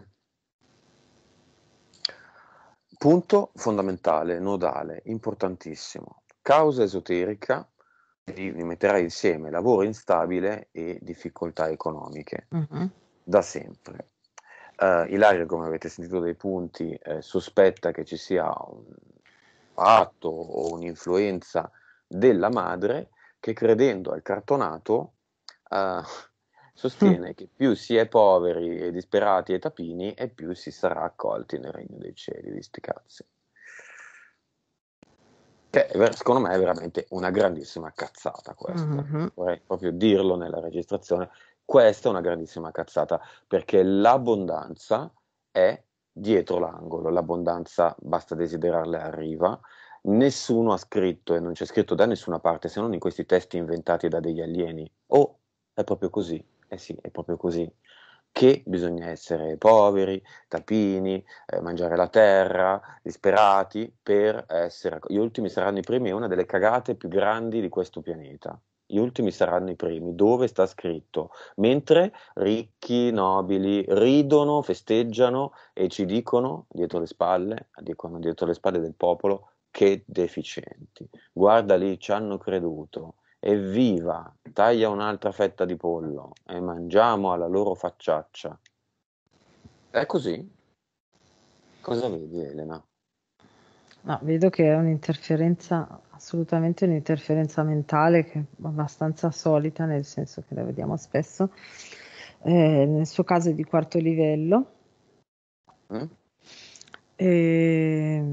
Punto fondamentale, nodale, importantissimo. Causa esoterica, vi metterai insieme lavoro instabile e difficoltà economiche, Mhm. da sempre. Ilaria, come avete sentito dai punti, sospetta che ci sia un patto o un'influenza della madre che credendo al cartonato eh, sostiene che più si è poveri e disperati e tapini e più si sarà accolti nel regno dei cieli, di sti cazzi. Che secondo me è veramente una grandissima cazzata questa. Mhm. Vorrei proprio dirlo nella registrazione. Questa è una grandissima cazzata perché l'abbondanza è dietro l'angolo. L'abbondanza basta desiderarla e arriva. Nessuno ha scritto e non c'è scritto da nessuna parte se non in questi testi inventati da degli alieni. Oh, è proprio così. Eh sì, è proprio così. Che bisogna essere poveri, tapini, mangiare la terra, disperati per essere. Gli ultimi saranno i primi, è una delle cagate più grandi di questo pianeta. Gli ultimi saranno i primi, dove sta scritto? Mentre ricchi, nobili ridono, festeggiano e ci dicono dietro le spalle del popolo, che deficienti. Guarda lì, ci hanno creduto. Evviva, taglia un'altra fetta di pollo e mangiamo alla loro facciaccia. È così? Cosa vedi, Elena? No, vedo che è un'interferenza, assolutamente un'interferenza mentale che è abbastanza solita, nel senso che la vediamo spesso. Nel suo caso è di quarto livello. Mm? E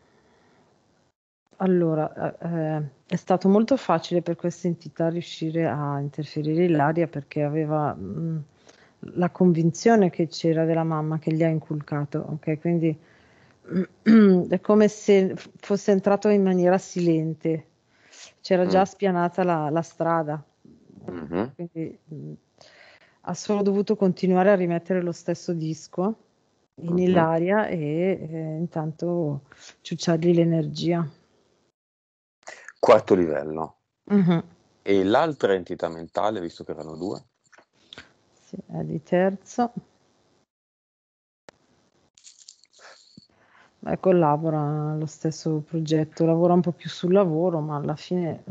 allora, è stato molto facile per questa entità riuscire a interferire in l'aria perché aveva la convinzione che c'era della mamma che gli ha inculcato, ok? Quindi è come se fosse entrato in maniera silente, c'era già Mm, spianata la strada, mhm, quindi ha solo dovuto continuare a rimettere lo stesso disco mhm. nell'aria e intanto ciucciargli l'energia. Quarto livello. Mhm. E l'altra entità mentale, visto che erano due? Sì, è di terzo. Collabora allo stesso progetto, lavora un po' più sul lavoro, ma alla fine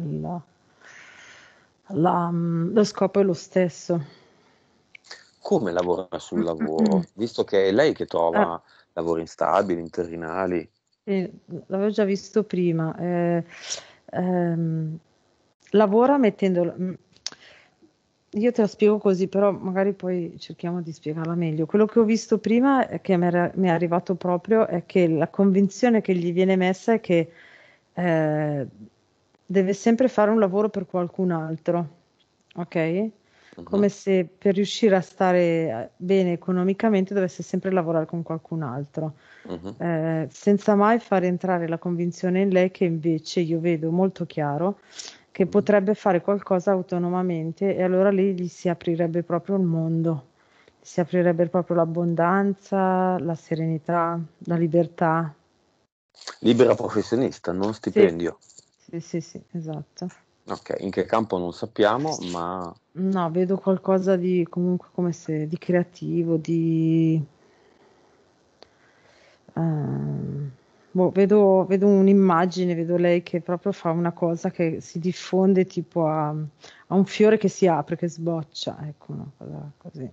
lo scopo è lo stesso. Come lavora sul lavoro? Visto che è lei che Eh, trova lavori instabili, interinali. sì, l'avevo già visto prima. Ehm, lavora mettendo. Io te la spiego così, però magari poi cerchiamo di spiegarla meglio. Quello che ho visto prima, che mi è arrivato proprio, è che la convinzione che gli viene messa è che eh, deve sempre fare un lavoro per qualcun altro, ok? Mhm, Come se per riuscire a stare bene economicamente dovesse sempre lavorare con qualcun altro, mhm. senza mai far entrare la convinzione in lei che invece io vedo molto chiaro che Mhm. potrebbe fare qualcosa autonomamente e allora lì gli si aprirebbe proprio il mondo, si aprirebbe proprio l'abbondanza, la serenità, la libertà. Libera professionista, non Sì, stipendio. sì, sì, sì, esatto. Ok, in che campo non sappiamo, ma No, vedo qualcosa di comunque come se di creativo, di vedo un'immagine, vedo lei che proprio fa una cosa che si diffonde tipo a un fiore che si apre, che sboccia, ecco, una cosa così.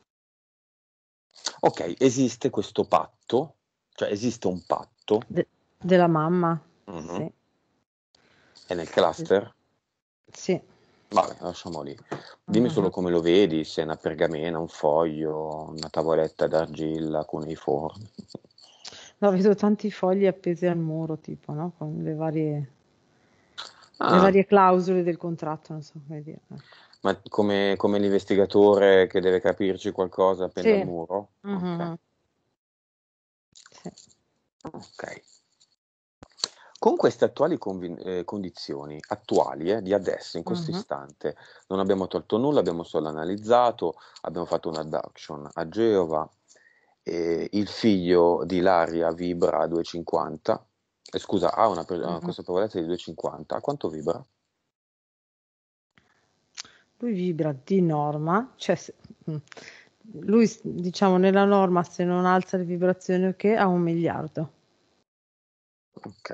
ok, esiste questo patto, cioè esiste un patto, Della mamma, mhm, sì, è nel cluster? sì. Vabbè, lasciamo lì. Dimmi solo Mhm. come lo vedi, se è una pergamena, un foglio, una tavoletta d'argilla con i forni. No, vedo tanti fogli appesi al muro, tipo, no? Con le Ah, varie clausole del contratto, non so come dire. Ecco. ma come l'investigatore che deve capirci qualcosa appende al Sì. muro? Ok, Mhm. Sì. ok. Con queste attuali condizioni, attuali, di adesso, in questo Mhm. istante, non abbiamo tolto nulla, abbiamo solo analizzato, abbiamo fatto un adduction a Geova, il figlio di Ilaria vibra a 2,50, scusa, ha una Mhm. consapevolezza di 2,50, a quanto vibra? Lui vibra di norma, cioè mm, lui diciamo nella norma se non alza le vibrazioni o che ha 1 miliardo. Ok.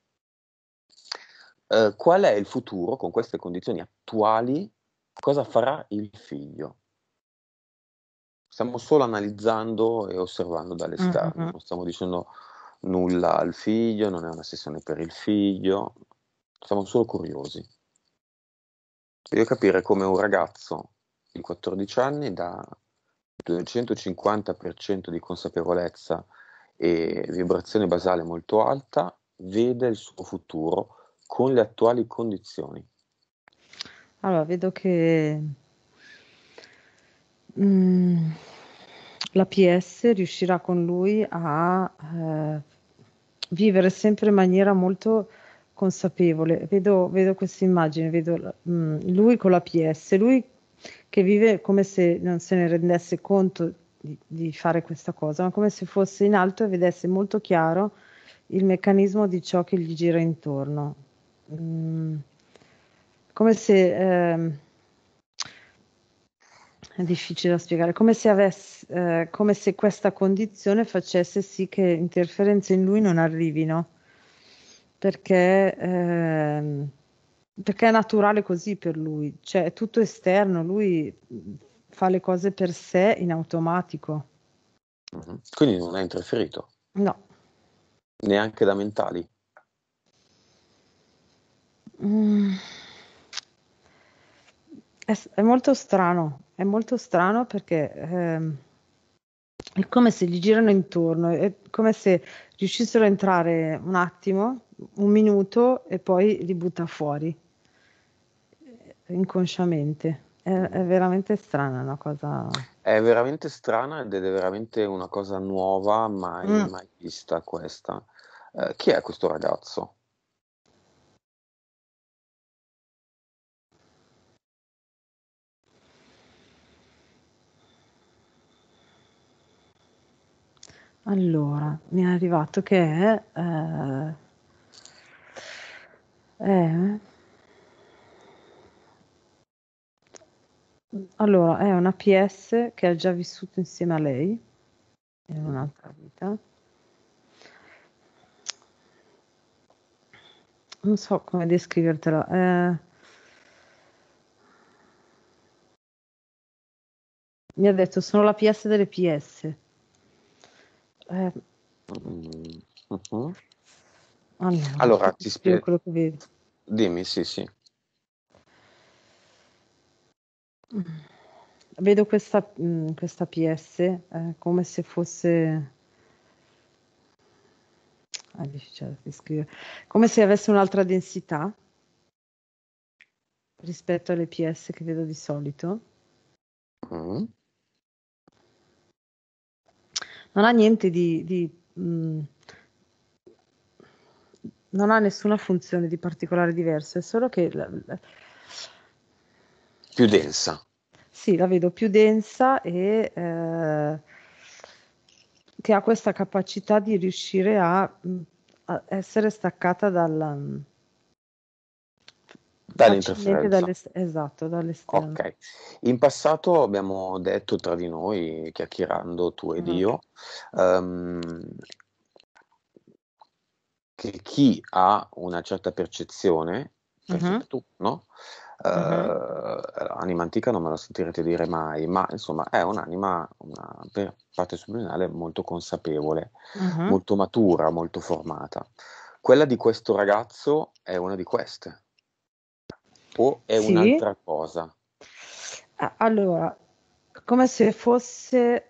Qual è il futuro con queste condizioni attuali? Cosa farà il figlio? Stiamo solo analizzando e osservando dall'esterno, Mhm. non stiamo dicendo nulla al figlio, non è una sessione per il figlio, siamo solo curiosi. Devo capire come un ragazzo di 14 anni da 250% di consapevolezza e vibrazione basale molto alta vede il suo futuro con le attuali condizioni. Allora, vedo che mm, la PS riuscirà con lui a vivere sempre in maniera molto consapevole. Vedo questa immagine, vedo lui con la PS, lui che vive come se non se ne rendesse conto di fare questa cosa, ma come se fosse in alto e vedesse molto chiaro il meccanismo di ciò che gli gira intorno. Mm, come se è difficile da spiegare, come se questa condizione facesse sì che interferenze in lui non arrivino, perché, perché è naturale così per lui, cioè è tutto esterno, lui fa le cose per sé in automatico. Mhm. Quindi non è interferito, No. neanche da mentali. Mm. È molto strano perché è come se gli girano intorno, è come se riuscissero a entrare un attimo, 1 minuto e poi li butta fuori inconsciamente. è veramente strana, una cosa. È veramente strana ed è veramente una cosa nuova, Mm. mai vista questa. Chi è questo ragazzo? Allora, mi è arrivato che è- allora, è una PS che ha già vissuto insieme a lei in un'altra vita. Non so come descrivertela. Mi ha detto sono la PS delle PS. Mm, mhm. Allora, Allora, ti spiego quello che vedo. dimmi, sì, sì. Vedo questa PS come se fosse difficile da descrivere, come se avesse un'altra densità rispetto alle PS che vedo di solito. Mm. Non ha niente non ha nessuna funzione di particolare diverso, è solo che Più densa. sì, la vedo più densa e che ha questa capacità di riuscire a essere staccata facilmente Dall'interferenza. esatto, dall'esterno. Ok. In passato abbiamo detto tra di noi, chiacchierando tu ed Mhm, io, ehm, che chi ha una certa percezione, per mhm, esempio tu, no? mhm, Anima antica non me lo sentirete dire mai, ma insomma è un'anima, una parte subliminale molto consapevole, mhm. molto matura, molto formata. Quella di questo ragazzo è una di queste, o è Sì. un'altra cosa? Allora, come se fosse,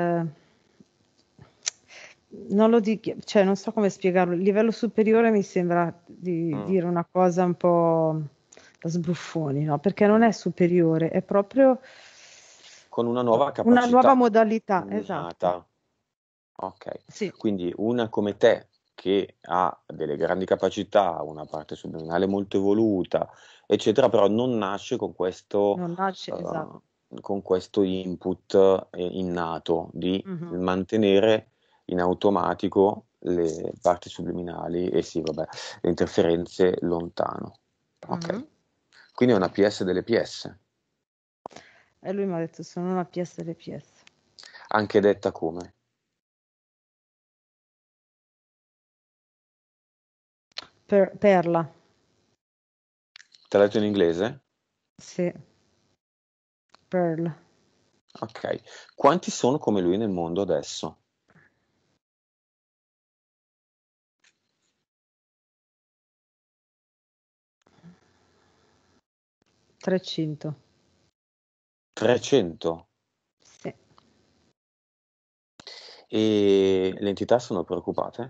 non lo dico, cioè non so come spiegarlo, il livello superiore mi sembra di Mm, dire una cosa un po' da sbruffoni, no? Perché non è superiore, è proprio con una nuova una nuova capacità modalità, esatto. innata. Ok, Sì, quindi una come te che ha delle grandi capacità, una parte subliminale molto evoluta, eccetera, però non nasce non nasce, esatto. con questo input innato di Mhm, mantenere in automatico le parti subliminali e sì, vabbè, le interferenze lontano. Ok, mhm. quindi è una PS delle PS, E lui mi ha detto, sono una PS delle PS. anche detta come? Perla, Te l'ho detto in inglese? sì, Pearl, Ok. Quanti sono come lui nel mondo adesso? 300. 300. Sì. E le entità sono preoccupate?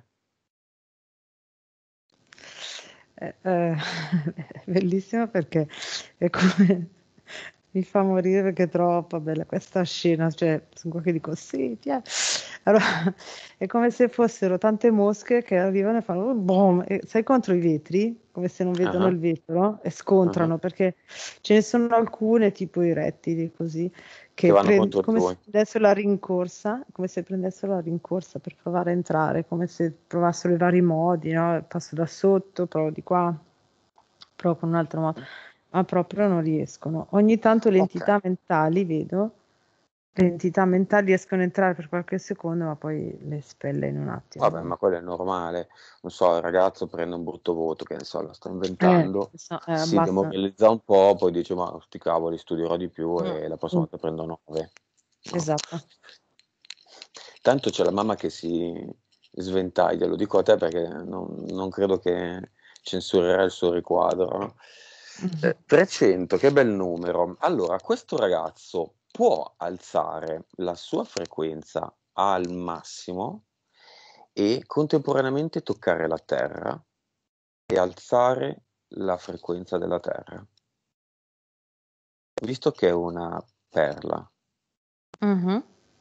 È bellissimo perché è come mi fa morire perché è troppo bella questa scena, cioè sono qua che dico sì, allora è come se fossero tante mosche che arrivano e fanno boom, e sai contro i vetri, come se non vedono Ah, il vetro e ah. scontrano perché ce ne sono alcune tipo i rettili così Che che vanno contro di come se voi. prendessero la rincorsa, come se prendessero la rincorsa per provare a entrare, come se provassero i vari modi, no? Passo da sotto, provo di qua, provo con un altro modo, ma proprio non riescono. Ogni tanto le Ok. entità mentali, vedo, le entità mentali riescono a entrare per qualche secondo, ma poi le spelle in un Vabbè, attimo. ma quello è normale. Non so, il ragazzo prende un brutto voto, che ne so, la sto inventando, si Basta. demoralizza un po', poi dice, ma sti cavoli, studierò di più Mm, e la prossima mm, volta prendo 9. No? esatto. Tanto c'è la mamma che si sventaglia, lo dico a te perché non credo che censurerà il suo riquadro. No? Mhm. 300, che bel numero. Allora, questo ragazzo può alzare la sua frequenza al massimo e contemporaneamente toccare la Terra e alzare la frequenza della Terra. visto che è una perla, Mhm.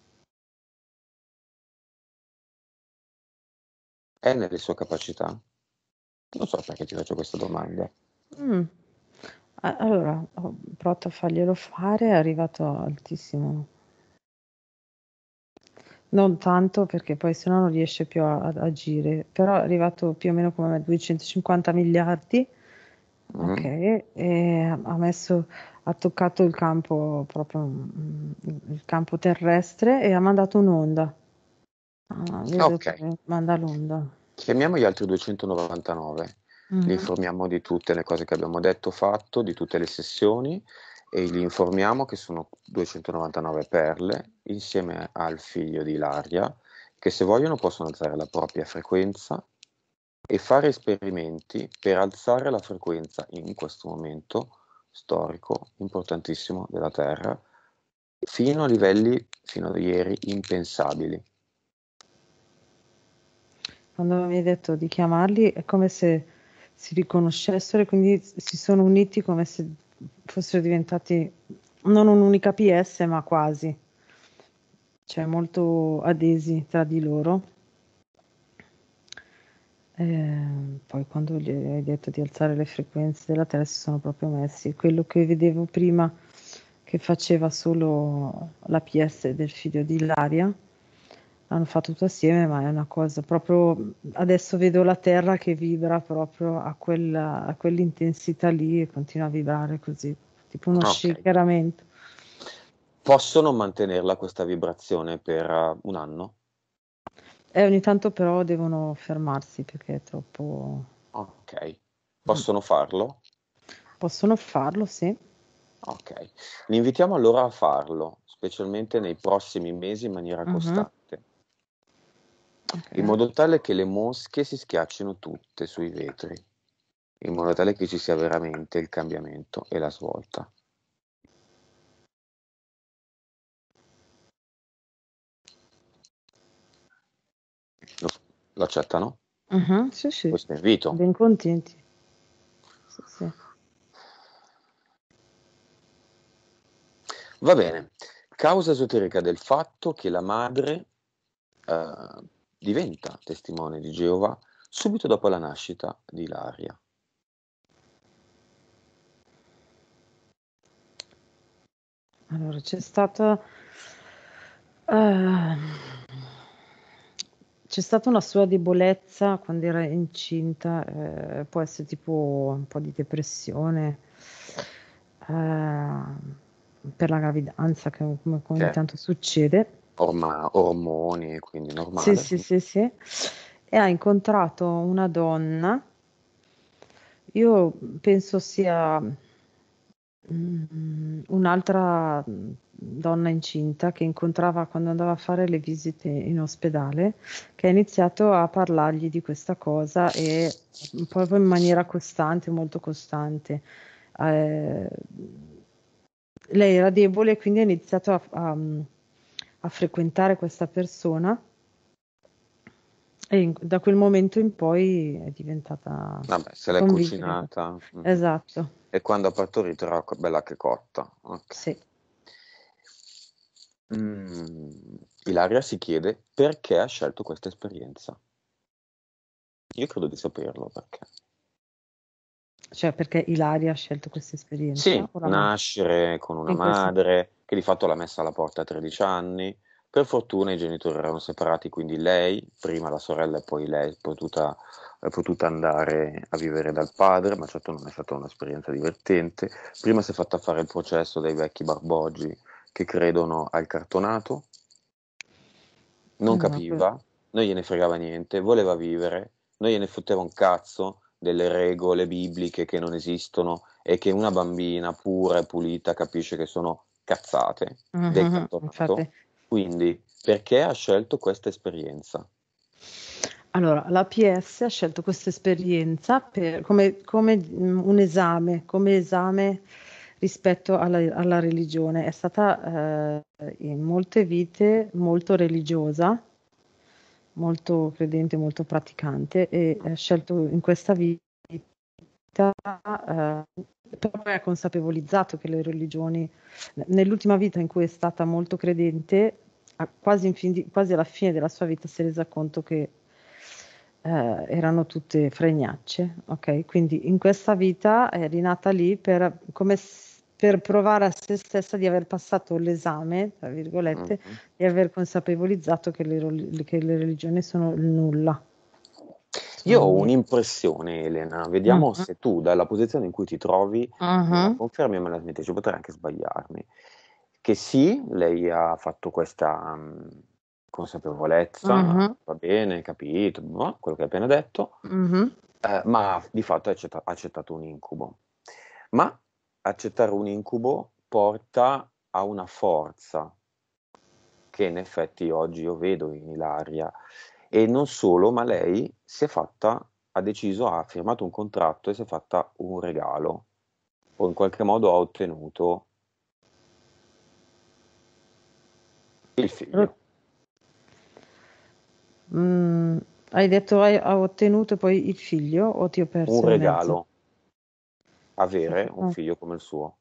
è nelle sue capacità? Non so perché ti faccio questa domanda. Mm. Allora, ho provato a farglielo fare, è arrivato altissimo. Non tanto perché poi sennò non riesce più a agire, però è arrivato più o meno come 250 miliardi, ok, Mm? e ha toccato il campo proprio, il campo terrestre e ha mandato un'onda. Vedo Ok, che manda l'onda. chiamiamo gli altri 299, li Mhm. informiamo di tutte le cose che abbiamo detto, fatto, di tutte le sessioni e gli informiamo che sono 299 perle insieme al figlio di Ilaria, che se vogliono possono alzare la propria frequenza e fare esperimenti per alzare la frequenza in questo momento storico importantissimo della Terra fino a livelli, fino a ieri, impensabili. Quando mi hai detto di chiamarli è come se si riconoscessero e quindi si sono uniti come se fossero diventati non un'unica PS, ma quasi, cioè molto adesi tra di loro. Poi quando gli hai detto di alzare le frequenze della Terra si sono proprio messi. Quello che vedevo prima che faceva solo la PS del figlio di Ilaria, l'hanno fatto tutto assieme, ma è una cosa proprio. Adesso vedo la Terra che vibra proprio a quell'intensità lì e continua a vibrare così, tipo uno Ok. shakeramento. Possono mantenerla questa vibrazione per un anno? E ogni tanto però devono fermarsi perché è troppo. Ok. Mm. Possono farlo? Possono farlo, sì. Ok. Li invitiamo allora a farlo, specialmente nei prossimi mesi in maniera Mhm. costante, in Ok. modo tale che le mosche si schiaccino tutte sui vetri, in modo tale che ci sia veramente il cambiamento e la svolta. Lo, lo accettano? Mhm, sì, sì, Questo invito. ben contenti. Sì, sì. Va bene. Causa esoterica del fatto che la madre diventa testimone di Geova subito dopo la nascita di Ilaria. Allora, eh, c'è stata una sua debolezza quando era incinta, può essere tipo un po' di depressione, per la gravidanza, che come ogni Che tanto succede. ormoni, quindi Sì, normale. sì, sì, sì. E ha incontrato una donna, io penso sia un'altra donna incinta che incontrava quando andava a fare le visite in ospedale, che ha iniziato a parlargli di questa cosa e proprio in maniera costante, molto costante. Eh, Lei era debole e quindi ha iniziato a frequentare questa persona e da quel momento in poi è diventata Vabbè, se l'è convinta. cucinata. Mhm. Esatto, E quando ha partorito era bella che cotta. Ok. sì. Ilaria si chiede perché ha scelto questa esperienza. Io credo di saperlo perché. Cioè, perché Ilaria ha scelto questa Sì, esperienza o la madre? nascere con una In questo. madre che di fatto l'ha messa alla porta a 13 anni. Per fortuna i genitori erano separati, quindi lei, prima la sorella e poi lei, è potuta andare a vivere dal padre, ma certo non è stata un'esperienza divertente. Prima si è fatta fare il processo dai vecchi barboggi che credono al cartonato, non No, capiva, non gliene fregava niente, voleva vivere, non gliene fotteva un cazzo delle regole bibliche che non esistono e che una bambina pura e pulita capisce che sono cazzate del infatti. cartonato. Quindi, perché ha scelto questa esperienza? Allora, la PS ha scelto questa esperienza come come esame rispetto alla religione. È stata in molte vite molto religiosa, molto credente, molto praticante e ha scelto in questa vita però poi ha consapevolizzato che le religioni, nell'ultima vita in cui è stata molto credente, quasi alla fine della sua vita si è resa conto che erano tutte fregnacce, ok? Quindi in questa vita è rinata lì per provare a se stessa di aver passato l'esame, tra virgolette, e aver consapevolizzato che che le religioni sono il nulla. Io ho un'impressione, Elena, vediamo se tu, dalla posizione in cui ti trovi, me la confermi o me la smetti, potrei anche sbagliarmi, che sì, lei ha fatto questa consapevolezza, va bene, capito, quello che hai appena detto, ma di fatto ha accettato un incubo. Ma accettare un incubo porta a una forza che in effetti oggi io vedo in Ilaria. E non solo, ma lei ha deciso, ha firmato un contratto e si è fatta un regalo, o in qualche modo ha ottenuto il figlio. Hai detto ha ottenuto poi il figlio o ti ho perso Un in mezzo? regalo, avere un figlio come il suo.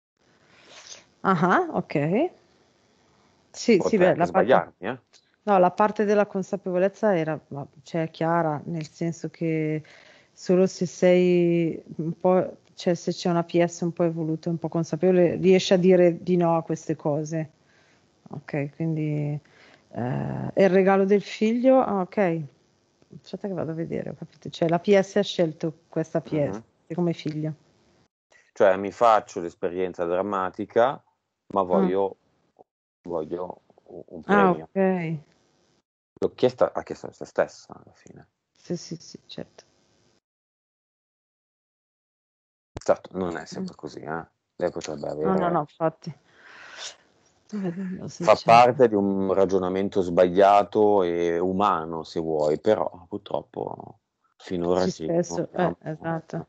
Ah, ok. Sì, Potrei anche sbagliarmi, no, la parte della consapevolezza cioè, chiara, nel senso che solo se sei un po', cioè se c'è una PS un po' evoluta, un po' consapevole, riesci a dire di no a queste cose. Ok, quindi è il regalo del figlio, ok. Aspetta che vado a vedere, ho capito. Cioè la PS ha scelto questa PS come figlio. Cioè mi faccio l'esperienza drammatica, ma voglio un premio. Ok. Ha chiesto a se stessa alla fine. Sì, certo. Certo, non è sempre così, Lei potrebbe avere... No, infatti. Fa parte di un ragionamento sbagliato e umano, se vuoi, però purtroppo finora sì. Spesso, esatto.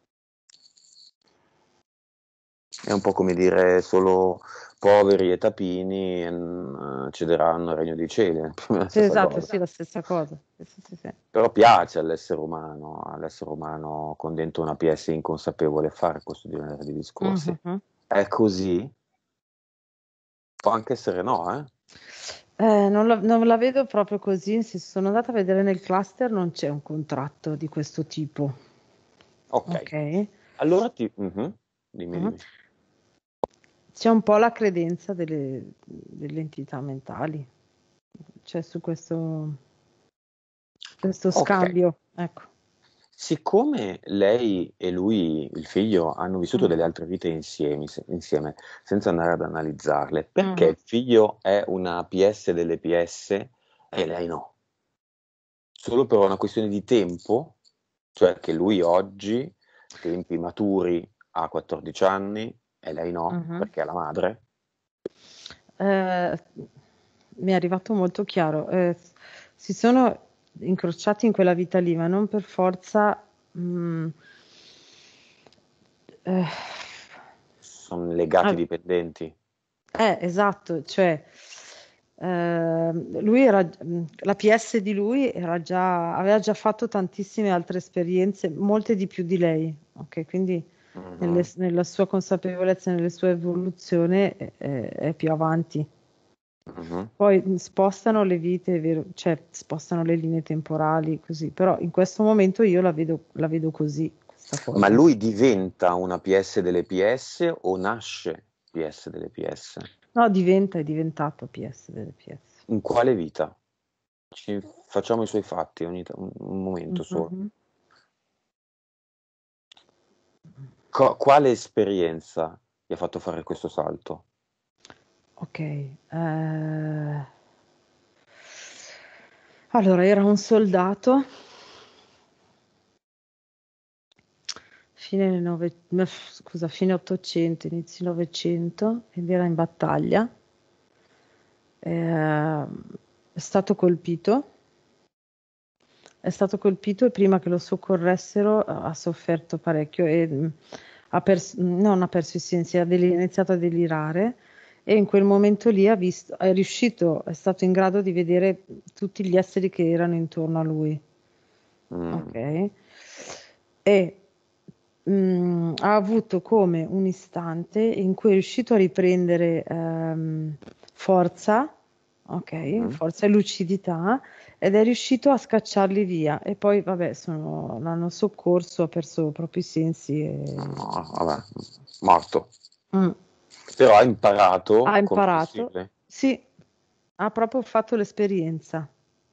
È un po' come dire solo poveri e tapini accederanno al regno dei cieli. Sì, esatto, sì, la stessa cosa. Sì. Però piace all'essere umano con dentro una PS inconsapevole fare questo genere di discorsi. È così? Può anche essere no, non la vedo proprio così. Se sono andata a vedere nel cluster non c'è un contratto di questo tipo. Ok. Allora dimmi. C'è un po' la credenza delle entità mentali, cioè su questo scambio, ecco. Siccome lei e lui, il figlio, hanno vissuto delle altre vite insieme, senza andare ad analizzarle, perché il figlio è una PS delle PS e lei no? Solo per una questione di tempo? Cioè che lui oggi, tempi maturi, ha 14 anni e lei no, perché è la madre? Mi è arrivato molto chiaro. Si sono incrociati in quella vita lì, ma non per forza... Sono legati dipendenti. Esatto, cioè lui la PS di lui aveva già fatto tantissime altre esperienze, molte di più di lei, ok? Quindi nella sua consapevolezza, nella sua evoluzione è più avanti. Poi spostano le vite, è vero, cioè spostano le linee temporali, così, però in questo momento io la vedo così, questa cosa. Ma lui diventa una PS delle PS o nasce PS delle PS? No, è diventato PS delle PS. In quale vita? Facciamo i suoi fatti un momento solo. Quale esperienza gli ha fatto fare questo salto? Ok, allora era un soldato fine 800, inizio 900 ed era in battaglia. È stato colpito e prima che lo soccorressero ha sofferto parecchio e non ha perso i sensi, ha iniziato a delirare e in quel momento lì è stato in grado di vedere tutti gli esseri che erano intorno a lui. Ok? E ha avuto come un istante in cui è riuscito a riprendere forza, ok, forza e lucidità, ed è riuscito a scacciarli via. E poi, vabbè, l'hanno soccorso, ha perso proprio i sensi. No, vabbè, morto. Mm. Però ha imparato Ha come imparato, gestire. sì, ha proprio fatto l'esperienza.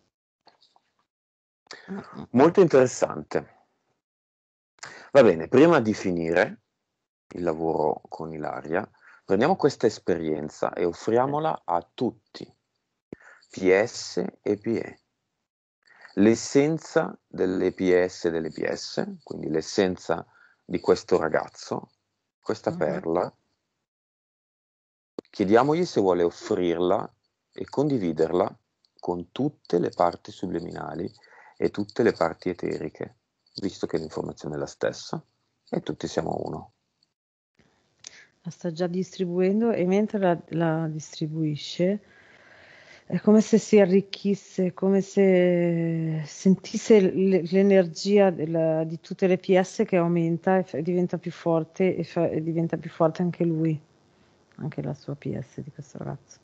Molto interessante. Va bene, prima di finire il lavoro con Ilaria, prendiamo questa esperienza e offriamola a tutti, PS e PE. L'essenza dell'EPS e dell'EPS, quindi l'essenza di questo ragazzo, questa perla, chiediamogli se vuole offrirla e condividerla con tutte le parti subliminali e tutte le parti eteriche, visto che l'informazione è la stessa e tutti siamo uno. La sta già distribuendo e mentre la distribuisce è come se si arricchisse, come se sentisse l'energia di tutte le PS che aumenta e diventa più forte e diventa più forte anche lui, anche la sua PS di questo ragazzo.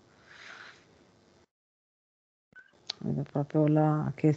Ed è proprio là che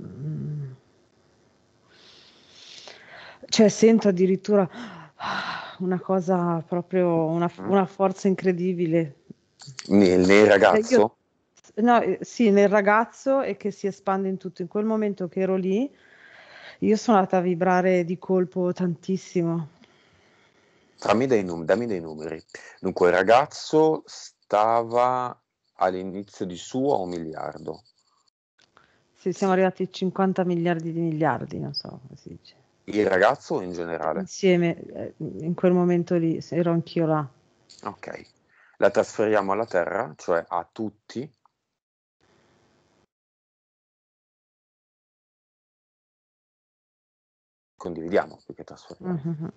cioè sento addirittura una cosa proprio, una forza incredibile. Nel Cioè io, ragazzo? no, sì, nel ragazzo e che si espande in tutto. In quel momento che ero lì, io sono andata a vibrare di colpo tantissimo. Dammi dei numeri. Dunque, il ragazzo stava all'inizio di suo a 1 miliardo. Sì, siamo arrivati a 50 miliardi di miliardi, non so come si dice. Il ragazzo o in generale? Insieme, in quel momento lì, ero anch'io là. Ok. La trasferiamo alla Terra, cioè a tutti. Condividiamo più che trasferiamo. Mhm.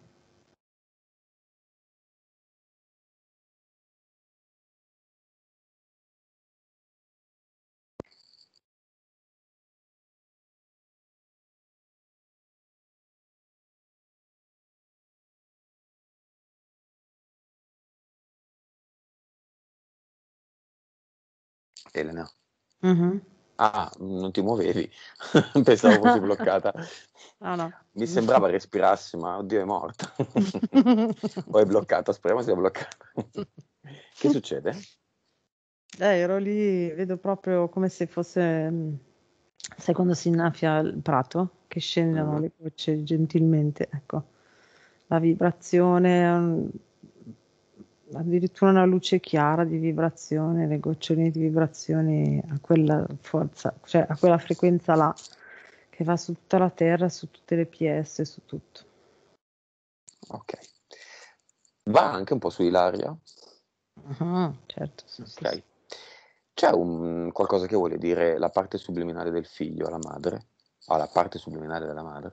Elena. Mhm. Ah, non ti muovevi. Pensavo fossi bloccata. Ah no. Mi sembrava respirassi, ma oddio è morta. O è bloccata, speriamo sia bloccata. Che succede? Ero lì, vedo proprio come se fosse, sai quando si innaffia il prato, che scendono Mhm. le gocce gentilmente, ecco, la vibrazione, addirittura una luce chiara di vibrazione, le goccioline di vibrazione a quella forza, cioè a quella frequenza là, che va su tutta la Terra, su tutte le PS, su tutto. Ok. Va anche un po' su Ilaria. Ah, certo, sì, sì, sì. Ok. C'è qualcosa che vuole dire la parte subliminale del figlio alla madre? Alla parte subliminale della madre?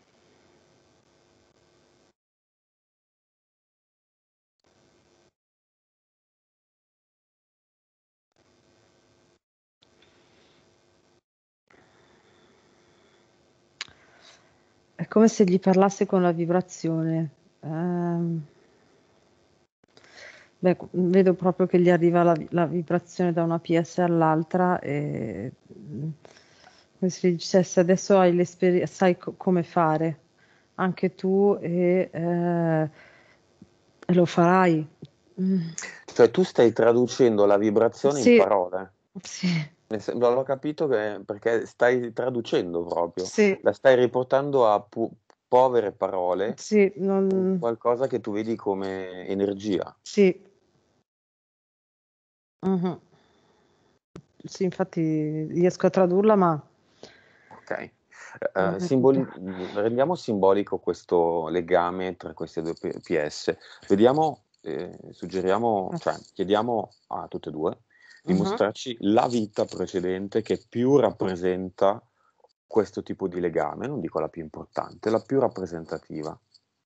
È come se gli parlasse con la vibrazione. Beh, vedo proprio che gli arriva la vibrazione da una PS all'altra e come se gli dicesse adesso hai l'esperienza, sai come fare anche tu e lo farai. Mm, Cioè tu stai traducendo la vibrazione in sì, parole. sì, L'ho capito perché stai traducendo proprio, sì, la stai riportando a povere parole, sì, qualcosa che tu vedi come energia. sì. Mhm. Sì, infatti riesco a tradurla, ma Ok. non è tutto. Rendiamo simbolico questo legame tra queste due PS. Vediamo, suggeriamo, cioè chiediamo a tutte e due di Mhm. mostrarci la vita precedente che più rappresenta questo tipo di legame, non dico la più importante, la più rappresentativa.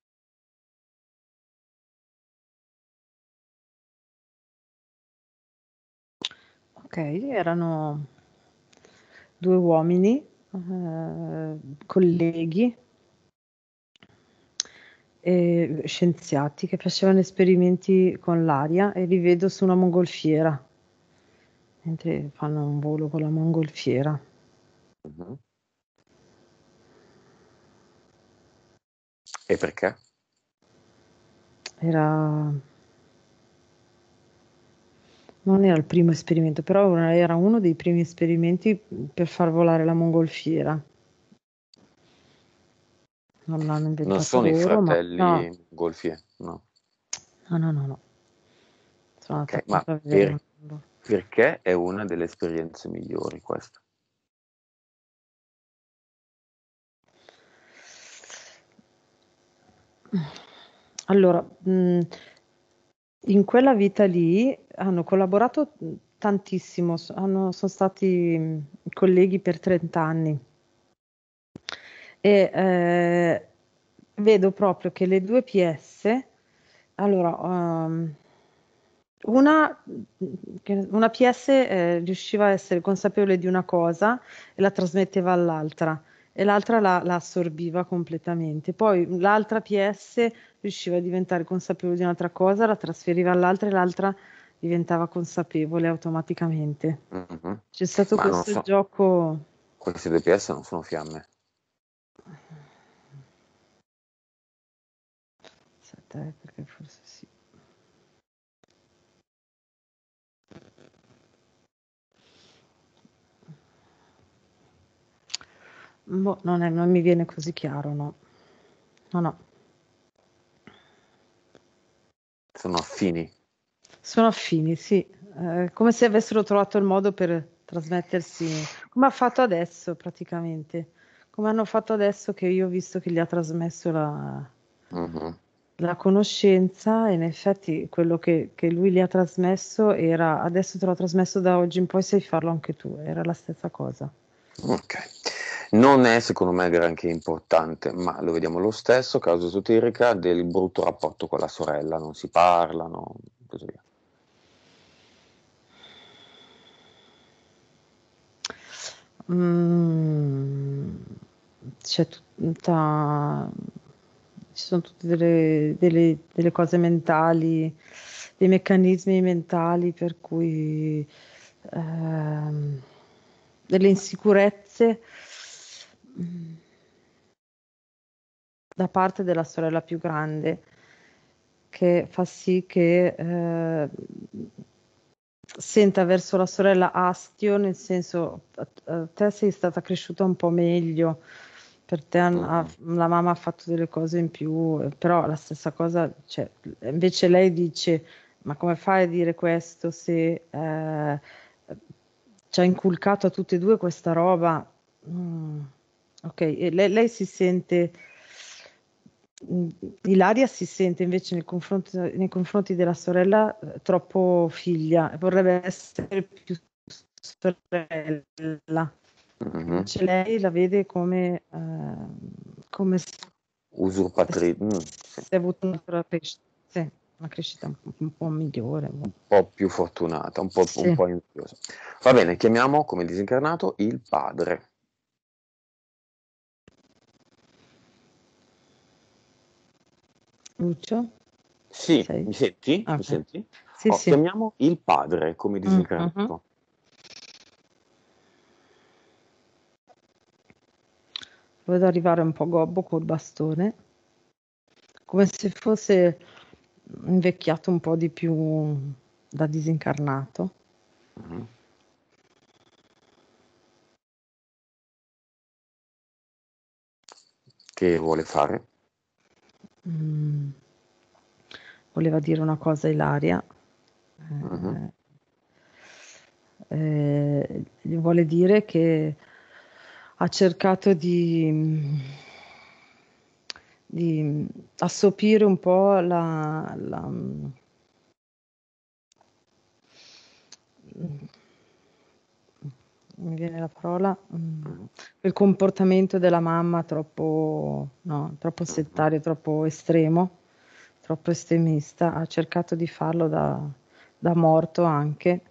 Ok, erano due uomini, colleghi, scienziati che facevano esperimenti con l'aria e li vedo su una mongolfiera, mentre fanno un volo con la mongolfiera. Mhm. E perché? Non era il primo esperimento, però era uno dei primi esperimenti per far volare la mongolfiera. Non l'hanno Non inventato sono i loro, ma no, fratelli Golfier, no. no. Sono andata Ok, ma appunto a vedere la perché è una delle esperienze migliori questa? Allora, in quella vita lì hanno collaborato tantissimo, sono stati colleghi per 30 anni e vedo proprio che le due PS, allora, una PS riusciva a essere consapevole di una cosa e la trasmetteva all'altra e l'altra la assorbiva completamente. Poi l'altra PS riusciva a diventare consapevole di un'altra cosa, la trasferiva all'altra e l'altra diventava consapevole automaticamente. Mhm. C'è stato Ma non questo so, gioco. questi due PS non sono fiamme. Aspetta, perché forse sì. Boh, non mi viene così chiaro, no. No. Sono affini. Sono affini, sì. Come se avessero trovato il modo per trasmettersi, come ha fatto adesso praticamente. Come hanno fatto adesso che io ho visto che gli ha trasmesso Mhm. la conoscenza e in effetti quello che lui gli ha trasmesso era adesso te l'ho trasmesso da oggi in poi sai farlo anche tu, era la stessa cosa. Ok. Non è secondo me granché importante, ma lo vediamo lo stesso, causa esoterica del brutto rapporto con la sorella, non si parlano, così via. Mm, c'è tutta, ci sono tutte delle cose mentali, dei meccanismi mentali per cui delle insicurezze da parte della sorella più grande che fa sì che senta verso la sorella astio, nel senso te sei stata cresciuta un po' meglio, per te Mhm. la mamma ha fatto delle cose in più, però la stessa cosa, cioè, invece lei dice, ma come fai a dire questo se ci ha inculcato a tutte e due questa roba? Mm, ok, e lei si sente. Ilaria si sente invece nei confronti della sorella troppo figlia, vorrebbe essere più sorella. Mhm. Invece lei la vede come Usurpatrice, sì. se avuto una crescita un po' migliore. Un po' più fortunata, un Sì, po' invidiosa. Va bene, chiamiamo come disincarnato il padre. Lucio, ci Sì, sei? mi senti? Ah, Mi ok. senti? Sì, sì. Chiamiamo il padre come Mhm. disincarnato. Lo vedo arrivare un po' gobbo col bastone, come se fosse invecchiato un po' di più da disincarnato. Mhm. Che vuole fare? Mm, voleva dire una cosa a Ilaria. Mhm. Eh, gli vuole dire che ha cercato di assopire un po' mi viene la parola, Mhm. il comportamento della mamma troppo, no, troppo Mhm. settario, troppo estremo, troppo estremista. Ha cercato di farlo da morto anche,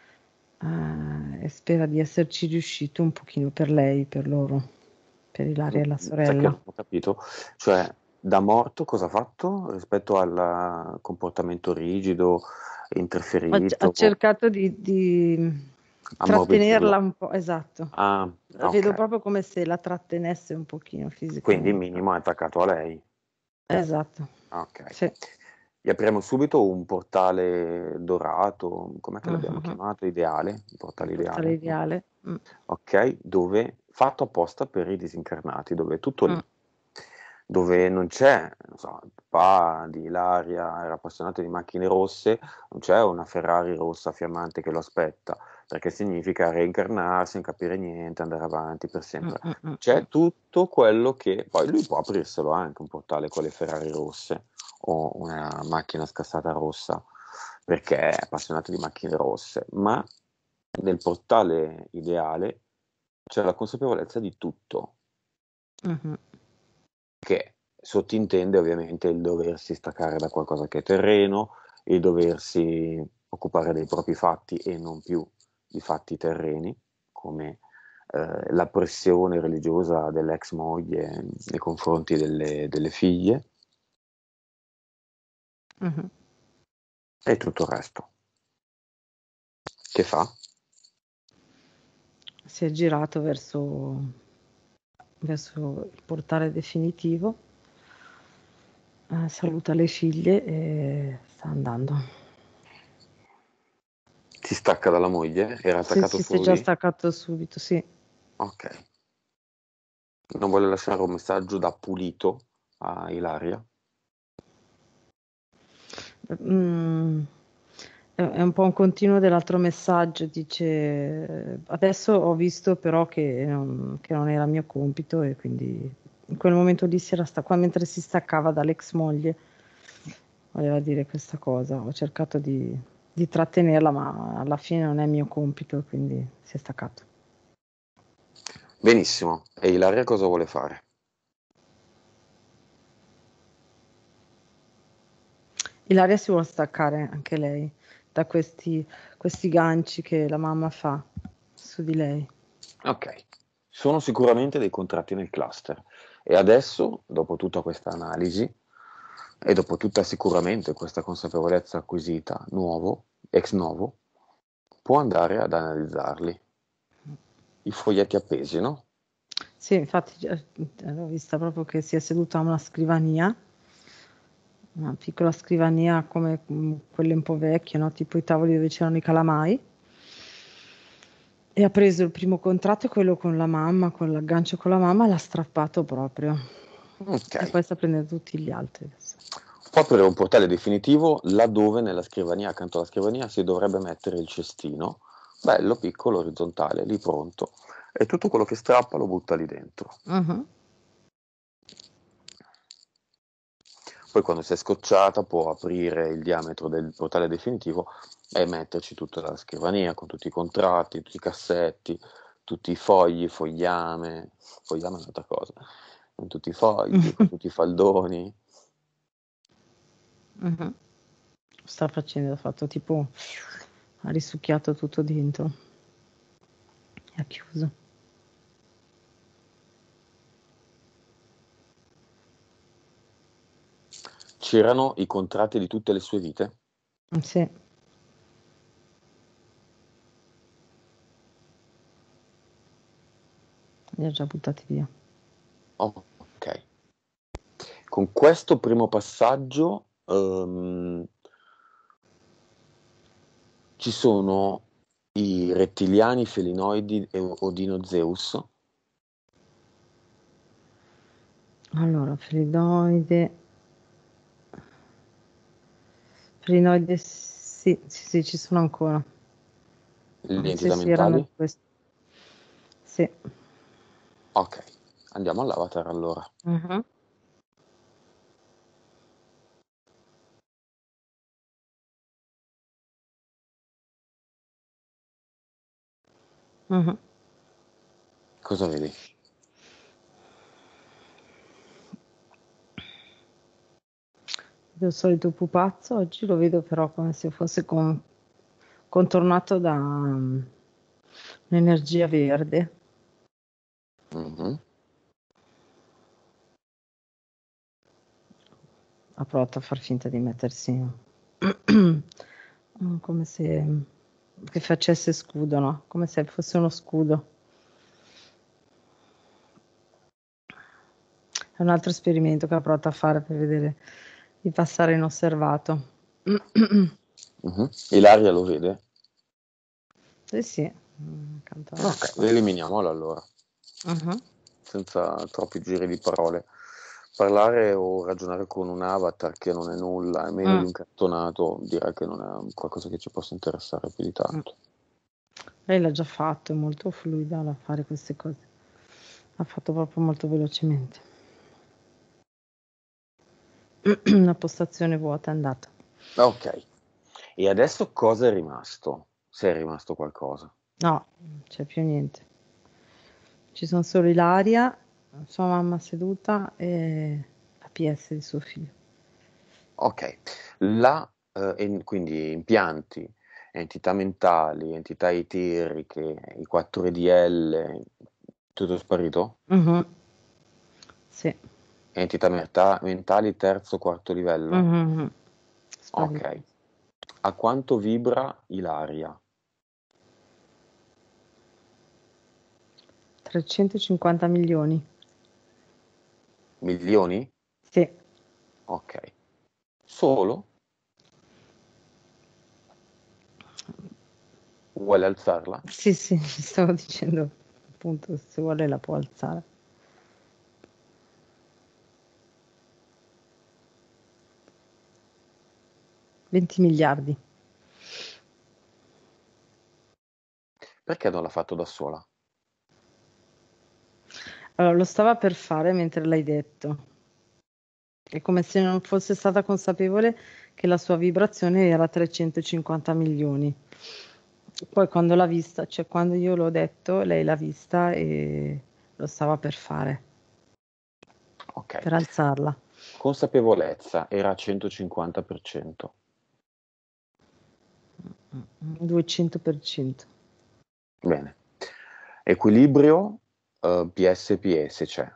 e spera di esserci riuscito un pochino per lei, per loro, per Ilaria e la Sai che sorella. non ho capito? Cioè, da morto cosa ha fatto rispetto al comportamento rigido, Ha interferito, cercato di ammorbidirlo? trattenerla un po', esatto. Ah, La vedo ok. proprio come se la trattenesse un pochino Quindi il fisicamente. minimo è attaccato a lei. Esatto, Ok. sì. Gli apriamo subito un portale dorato, com'è che l'abbiamo Mhm. chiamato? Ideale, un Il portale portale ideale, no? ideale. Mm, Ok, dove fatto apposta per i disincarnati, dove è tutto lì, mm, dove non c'è, non so, il papà di Ilaria era appassionato di macchine rosse, non c'è una Ferrari rossa fiammante che lo aspetta, perché significa reincarnarsi, non capire niente, andare avanti per mm, sempre. mm, mm. C'è tutto quello che poi lui può aprirselo anche un portale con le Ferrari rosse o una macchina scassata rossa, perché è appassionato di macchine rosse, ma nel portale ideale c'è la consapevolezza di tutto, Mhm. che sottintende ovviamente il doversi staccare da qualcosa che è terreno, il doversi occupare dei propri fatti e non più di fatti terreni, come la pressione religiosa dell'ex moglie nei confronti delle figlie Mhm. e tutto il resto. Che fa? Si è girato verso il portale definitivo, saluta le figlie e sta andando. Si stacca dalla moglie? Era Sì, attaccato sì, si è solo già lì? staccato subito, sì. Ok. Non vuole lasciare un messaggio da pulito a Ilaria? Mm, è un po' un continuo dell'altro messaggio, dice adesso ho visto però che non era mio compito e quindi in quel momento lì si era mentre si staccava dall'ex moglie voleva dire questa cosa, ho cercato di trattenerla ma alla fine non è mio compito quindi si è staccato. Benissimo. E Ilaria cosa vuole fare? Ilaria si vuole staccare anche lei da questi ganci che la mamma fa su di lei. Ok. Sono sicuramente dei contratti nel cluster. E adesso, dopo tutta questa analisi e dopo tutta sicuramente questa consapevolezza acquisita ex novo, può andare ad analizzarli. I foglietti appesi, no? Sì, infatti l'ho vista proprio che si è seduta a una piccola scrivania come quelle un po' vecchie, no? Tipo i tavoli dove c'erano i calamai. E ha preso il primo contratto, quello con la mamma, con l'aggancio con la mamma, e l'ha strappato proprio. Ok. E poi sta prendendo tutti gli altri adesso. Può aprire un portale definitivo laddove nella scrivania, accanto alla scrivania, si dovrebbe mettere il cestino, bello, piccolo, orizzontale, lì pronto. E tutto quello che strappa lo butta lì dentro. Mhm. Poi quando si è scocciata può aprire il diametro del portale definitivo e metterci tutta la scrivania con tutti i contratti, tutti i cassetti, tutti i fogli, fogliame è un'altra cosa, con tutti i fogli, con tutti i faldoni. Mhm. Sta facendo, ha fatto tipo, ha risucchiato tutto dentro e ha chiuso. C'erano i contratti di tutte le sue vite? Sì, li ha già buttati via. Ok. Con questo primo passaggio ci sono i rettiliani, felinoidi e Odino Zeus. Allora, Flinoide sì, sì, sì, ci sono ancora. Le Sì, entità sì, erano mentali? questi. Sì. Ok, andiamo all'avatar allora. Mhm, mhm. Cosa vedi? Il solito pupazzo, oggi lo vedo però come se fosse contornato da un'energia verde. Mhm. ha provato a far finta di mettersi come se che facesse scudo, no? Come se fosse uno scudo. È un altro esperimento che ha provato a fare per vedere di passare inosservato. Ilaria lo vede? Sì. Ok, eliminiamolo allora, Uh-huh. senza troppi giri di parole. Parlare o ragionare con un avatar che non è nulla, è meno di un cartonato, direi che non è qualcosa che ci possa interessare più di tanto. Lei l'ha già fatto, è molto fluida a fare queste cose. L'ha fatto proprio molto velocemente. Una postazione vuota è andata. Ok, e adesso cosa è rimasto? Se è rimasto qualcosa. No, non c'è più niente. Ci sono solo Ilaria, sua mamma seduta e la PS di suo figlio. Ok, quindi impianti, entità mentali, entità eteriche, i 4DL, tutto sparito? Mhm. Sì. Entità mentali terzo, quarto livello? Mhm. Sparito. Ok. A quanto vibra Ilaria? 350 milioni. Milioni? Sì. Ok. Solo? Vuole alzarla? Sì, stavo dicendo appunto se vuole la può alzare. $20 miliardi. Perché non l'ha fatto da sola? Allora, lo stava per fare mentre l'hai detto. È come se non fosse stata consapevole che la sua vibrazione era 350 milioni. Poi quando l'ha vista, cioè quando io l'ho detto, lei l'ha vista e lo stava per fare, Ok. per alzarla. Consapevolezza era a 150%. 200%. Bene. Equilibrio, PS c'è.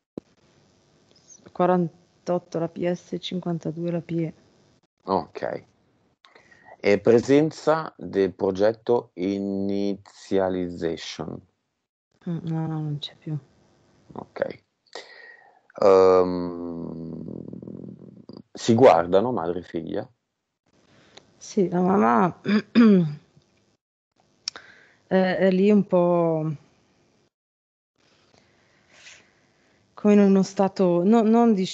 48 la PS, 52 la PE. Ok. E presenza del progetto Initialization. No, non c'è più. Ok. Si guardano madre e figlia? Sì, la mamma è lì un po' come in uno stato, non di...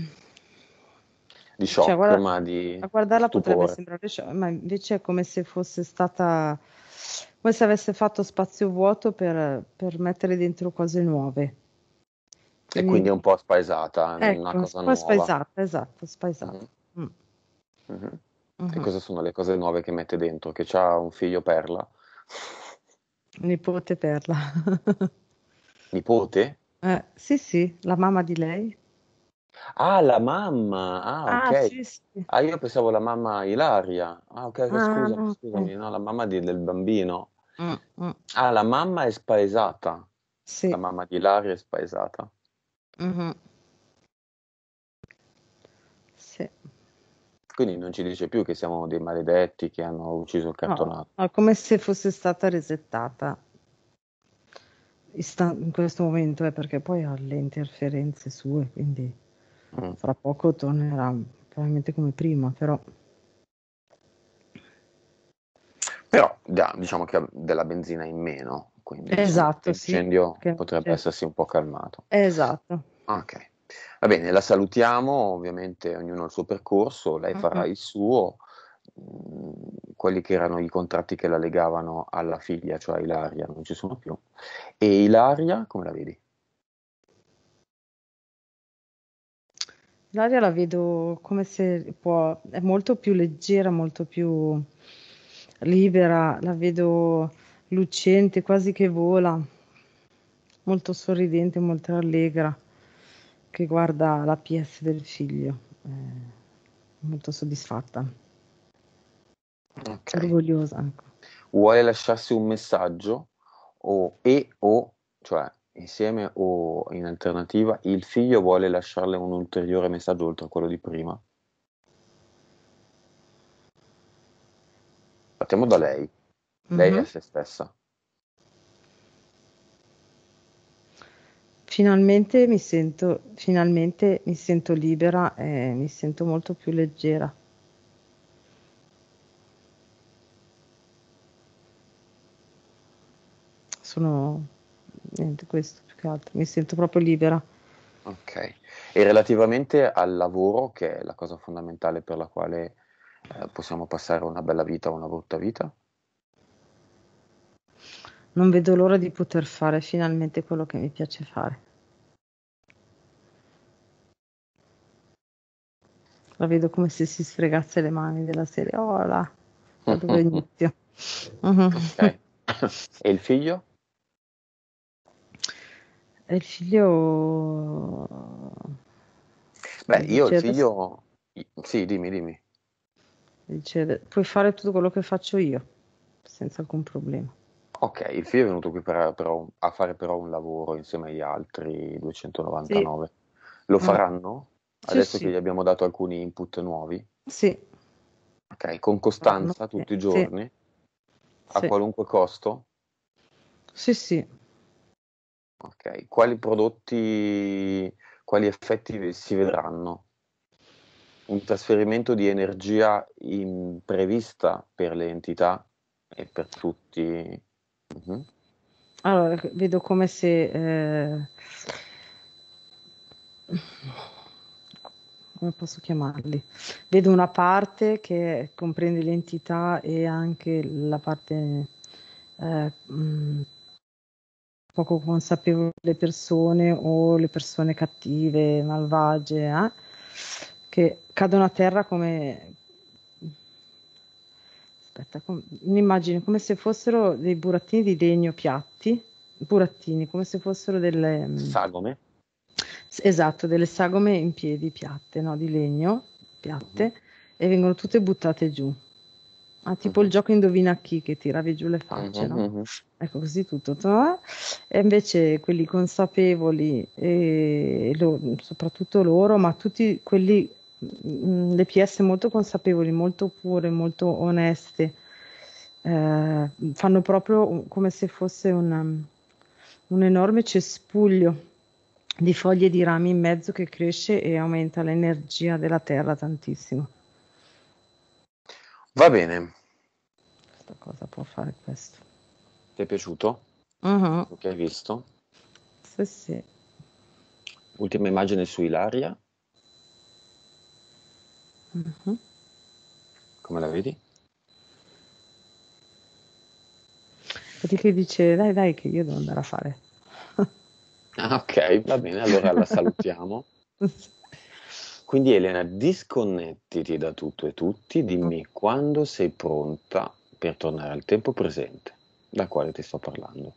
Di Cioè, shock, ma di a guardarla potrebbe stupore. sembrare ma invece è come se fosse stata, come se avesse fatto spazio vuoto per mettere dentro cose nuove. E quindi è Quindi, un po' spaesata, una ecco, un cosa po' nuova. spaesata, esatto, spaesata. Mhm, Mm. mhm. E Mhm. cosa sono le cose nuove che mette dentro? Che c'ha un figlio perla? Nipote Perla. Nipote? Sì, la mamma di lei. Ah, la mamma! Ah, Ah, ok. sì, sì. Ah, io pensavo la mamma Ilaria. Ah, ok, ok, Ah, scusami, no, ok. scusami, no, la mamma del bambino. Mm. Ah, la mamma è spaesata. La Sì. mamma di Ilaria è spaesata. Mhm. Sì. Quindi non ci dice più che siamo dei maledetti che hanno ucciso il No, cartonato. è come se fosse stata resettata in questo momento, perché poi ha le interferenze sue, quindi Mm. fra poco tornerà probabilmente come prima, però Però diciamo che ha della benzina in meno, quindi diciamo che esatto, sì, l'incendio perché potrebbe essersi un po' calmato. esatto. Ok, va bene, la salutiamo, ovviamente ognuno ha il suo percorso, lei farà Mm-mm. il suo. Quelli che erano i contratti che la legavano alla figlia, cioè a Ilaria, non ci sono più. E Ilaria, come la vedi? L'aria la vedo come se è molto più leggera, molto più libera, la vedo lucente, quasi che vola, molto sorridente, molto allegra, che guarda la PS del figlio, molto soddisfatta, Ok. orgogliosa, ecco. Vuole lasciarsi un messaggio cioè insieme o in alternativa, il figlio vuole lasciarle un ulteriore messaggio oltre a quello di prima? Partiamo da lei. Lei è Mhm. se stessa. Finalmente mi sento libera e mi sento molto più leggera. Sono niente questo più che altro, mi sento proprio libera. Ok. E relativamente al lavoro, che è la cosa fondamentale per la quale possiamo passare una bella vita o una brutta vita? Non vedo l'ora di poter fare finalmente quello che mi piace fare. La vedo come se si sfregasse le mani della serie. Oh là, da dove inizio? Mhm. Ok. E il figlio? E il figlio Beh, io il dice adesso, figlio... Sì, dimmi, dimmi. dice, puoi fare tutto quello che faccio io, senza alcun problema. Ok, il figlio è venuto qui a fare però un lavoro insieme agli altri Sì, 299. Lo mm, faranno? sì, Adesso che sì, gli abbiamo dato alcuni input nuovi? sì, Ok, con faranno costanza sì, tutti i sì, giorni, a sì, qualunque costo? sì, sì. Ok, quali prodotti, quali effetti si vedranno? Un trasferimento di energia imprevista per le entità e per tutti. Mhm. Allora, vedo come se come posso chiamarli? Vedo una parte che comprende l'entità e anche la parte poco consapevoli le persone o le persone cattive, malvagie, che cadono a terra come... Aspetta, un'immagine come se fossero dei burattini di legno piatti, burattini, come se fossero delle... Sagome? esatto, delle sagome in piedi piatte, no? Di legno, Mhm, piatte, e vengono tutte buttate giù. Ah, tipo il mhm, gioco Indovina chi che tiravi giù le mhm, facce, no? mhm. Ecco così tutto. E invece quelli consapevoli, e soprattutto loro, ma tutti quelli, le PS molto consapevoli, molto pure, molto oneste, fanno proprio come se fosse un enorme cespuglio di foglie e di rami in mezzo che cresce e aumenta l'energia della terra tantissimo. Va bene, Questa cosa può fare questo. ti è piaciuto Mhm. quello che hai visto? Sì, sì. Ultima immagine su Ilaria, Mhm. come la vedi? Vedi che dice, dai, dai, che io devo andare a fare. Ah, ok, va bene, allora la salutiamo. Quindi Elena, disconnettiti da tutto e tutti, dimmi quando sei pronta per tornare al tempo presente, da quale ti sto parlando.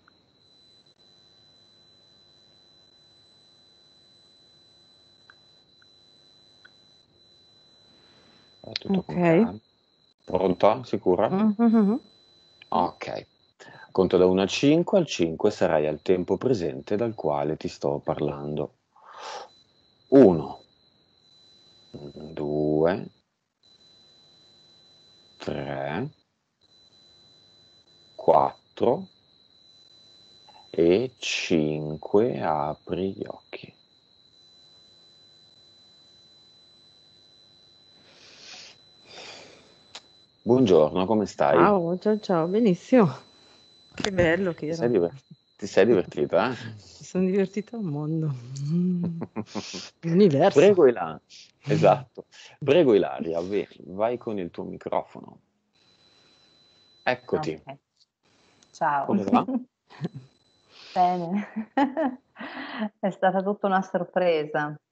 Tutto Ok. con calma. Pronta? Sicura? Mhm. Ok. Conto da 1 a 5, al 5 sarai al tempo presente dal quale ti sto parlando. 1, 2, 3, 4 e 5. Apri gli occhi. Buongiorno, come stai? Ciao, ciao, ciao, benissimo. Che bello che Ti sei, era. ti sei divertita, Mi sono divertita un mondo. L'universo. Prego Ilaria, esatto. Prego Ilaria, vai con il tuo microfono. Eccoti. Ok, ciao. Come va? Bene, è stata tutta una sorpresa.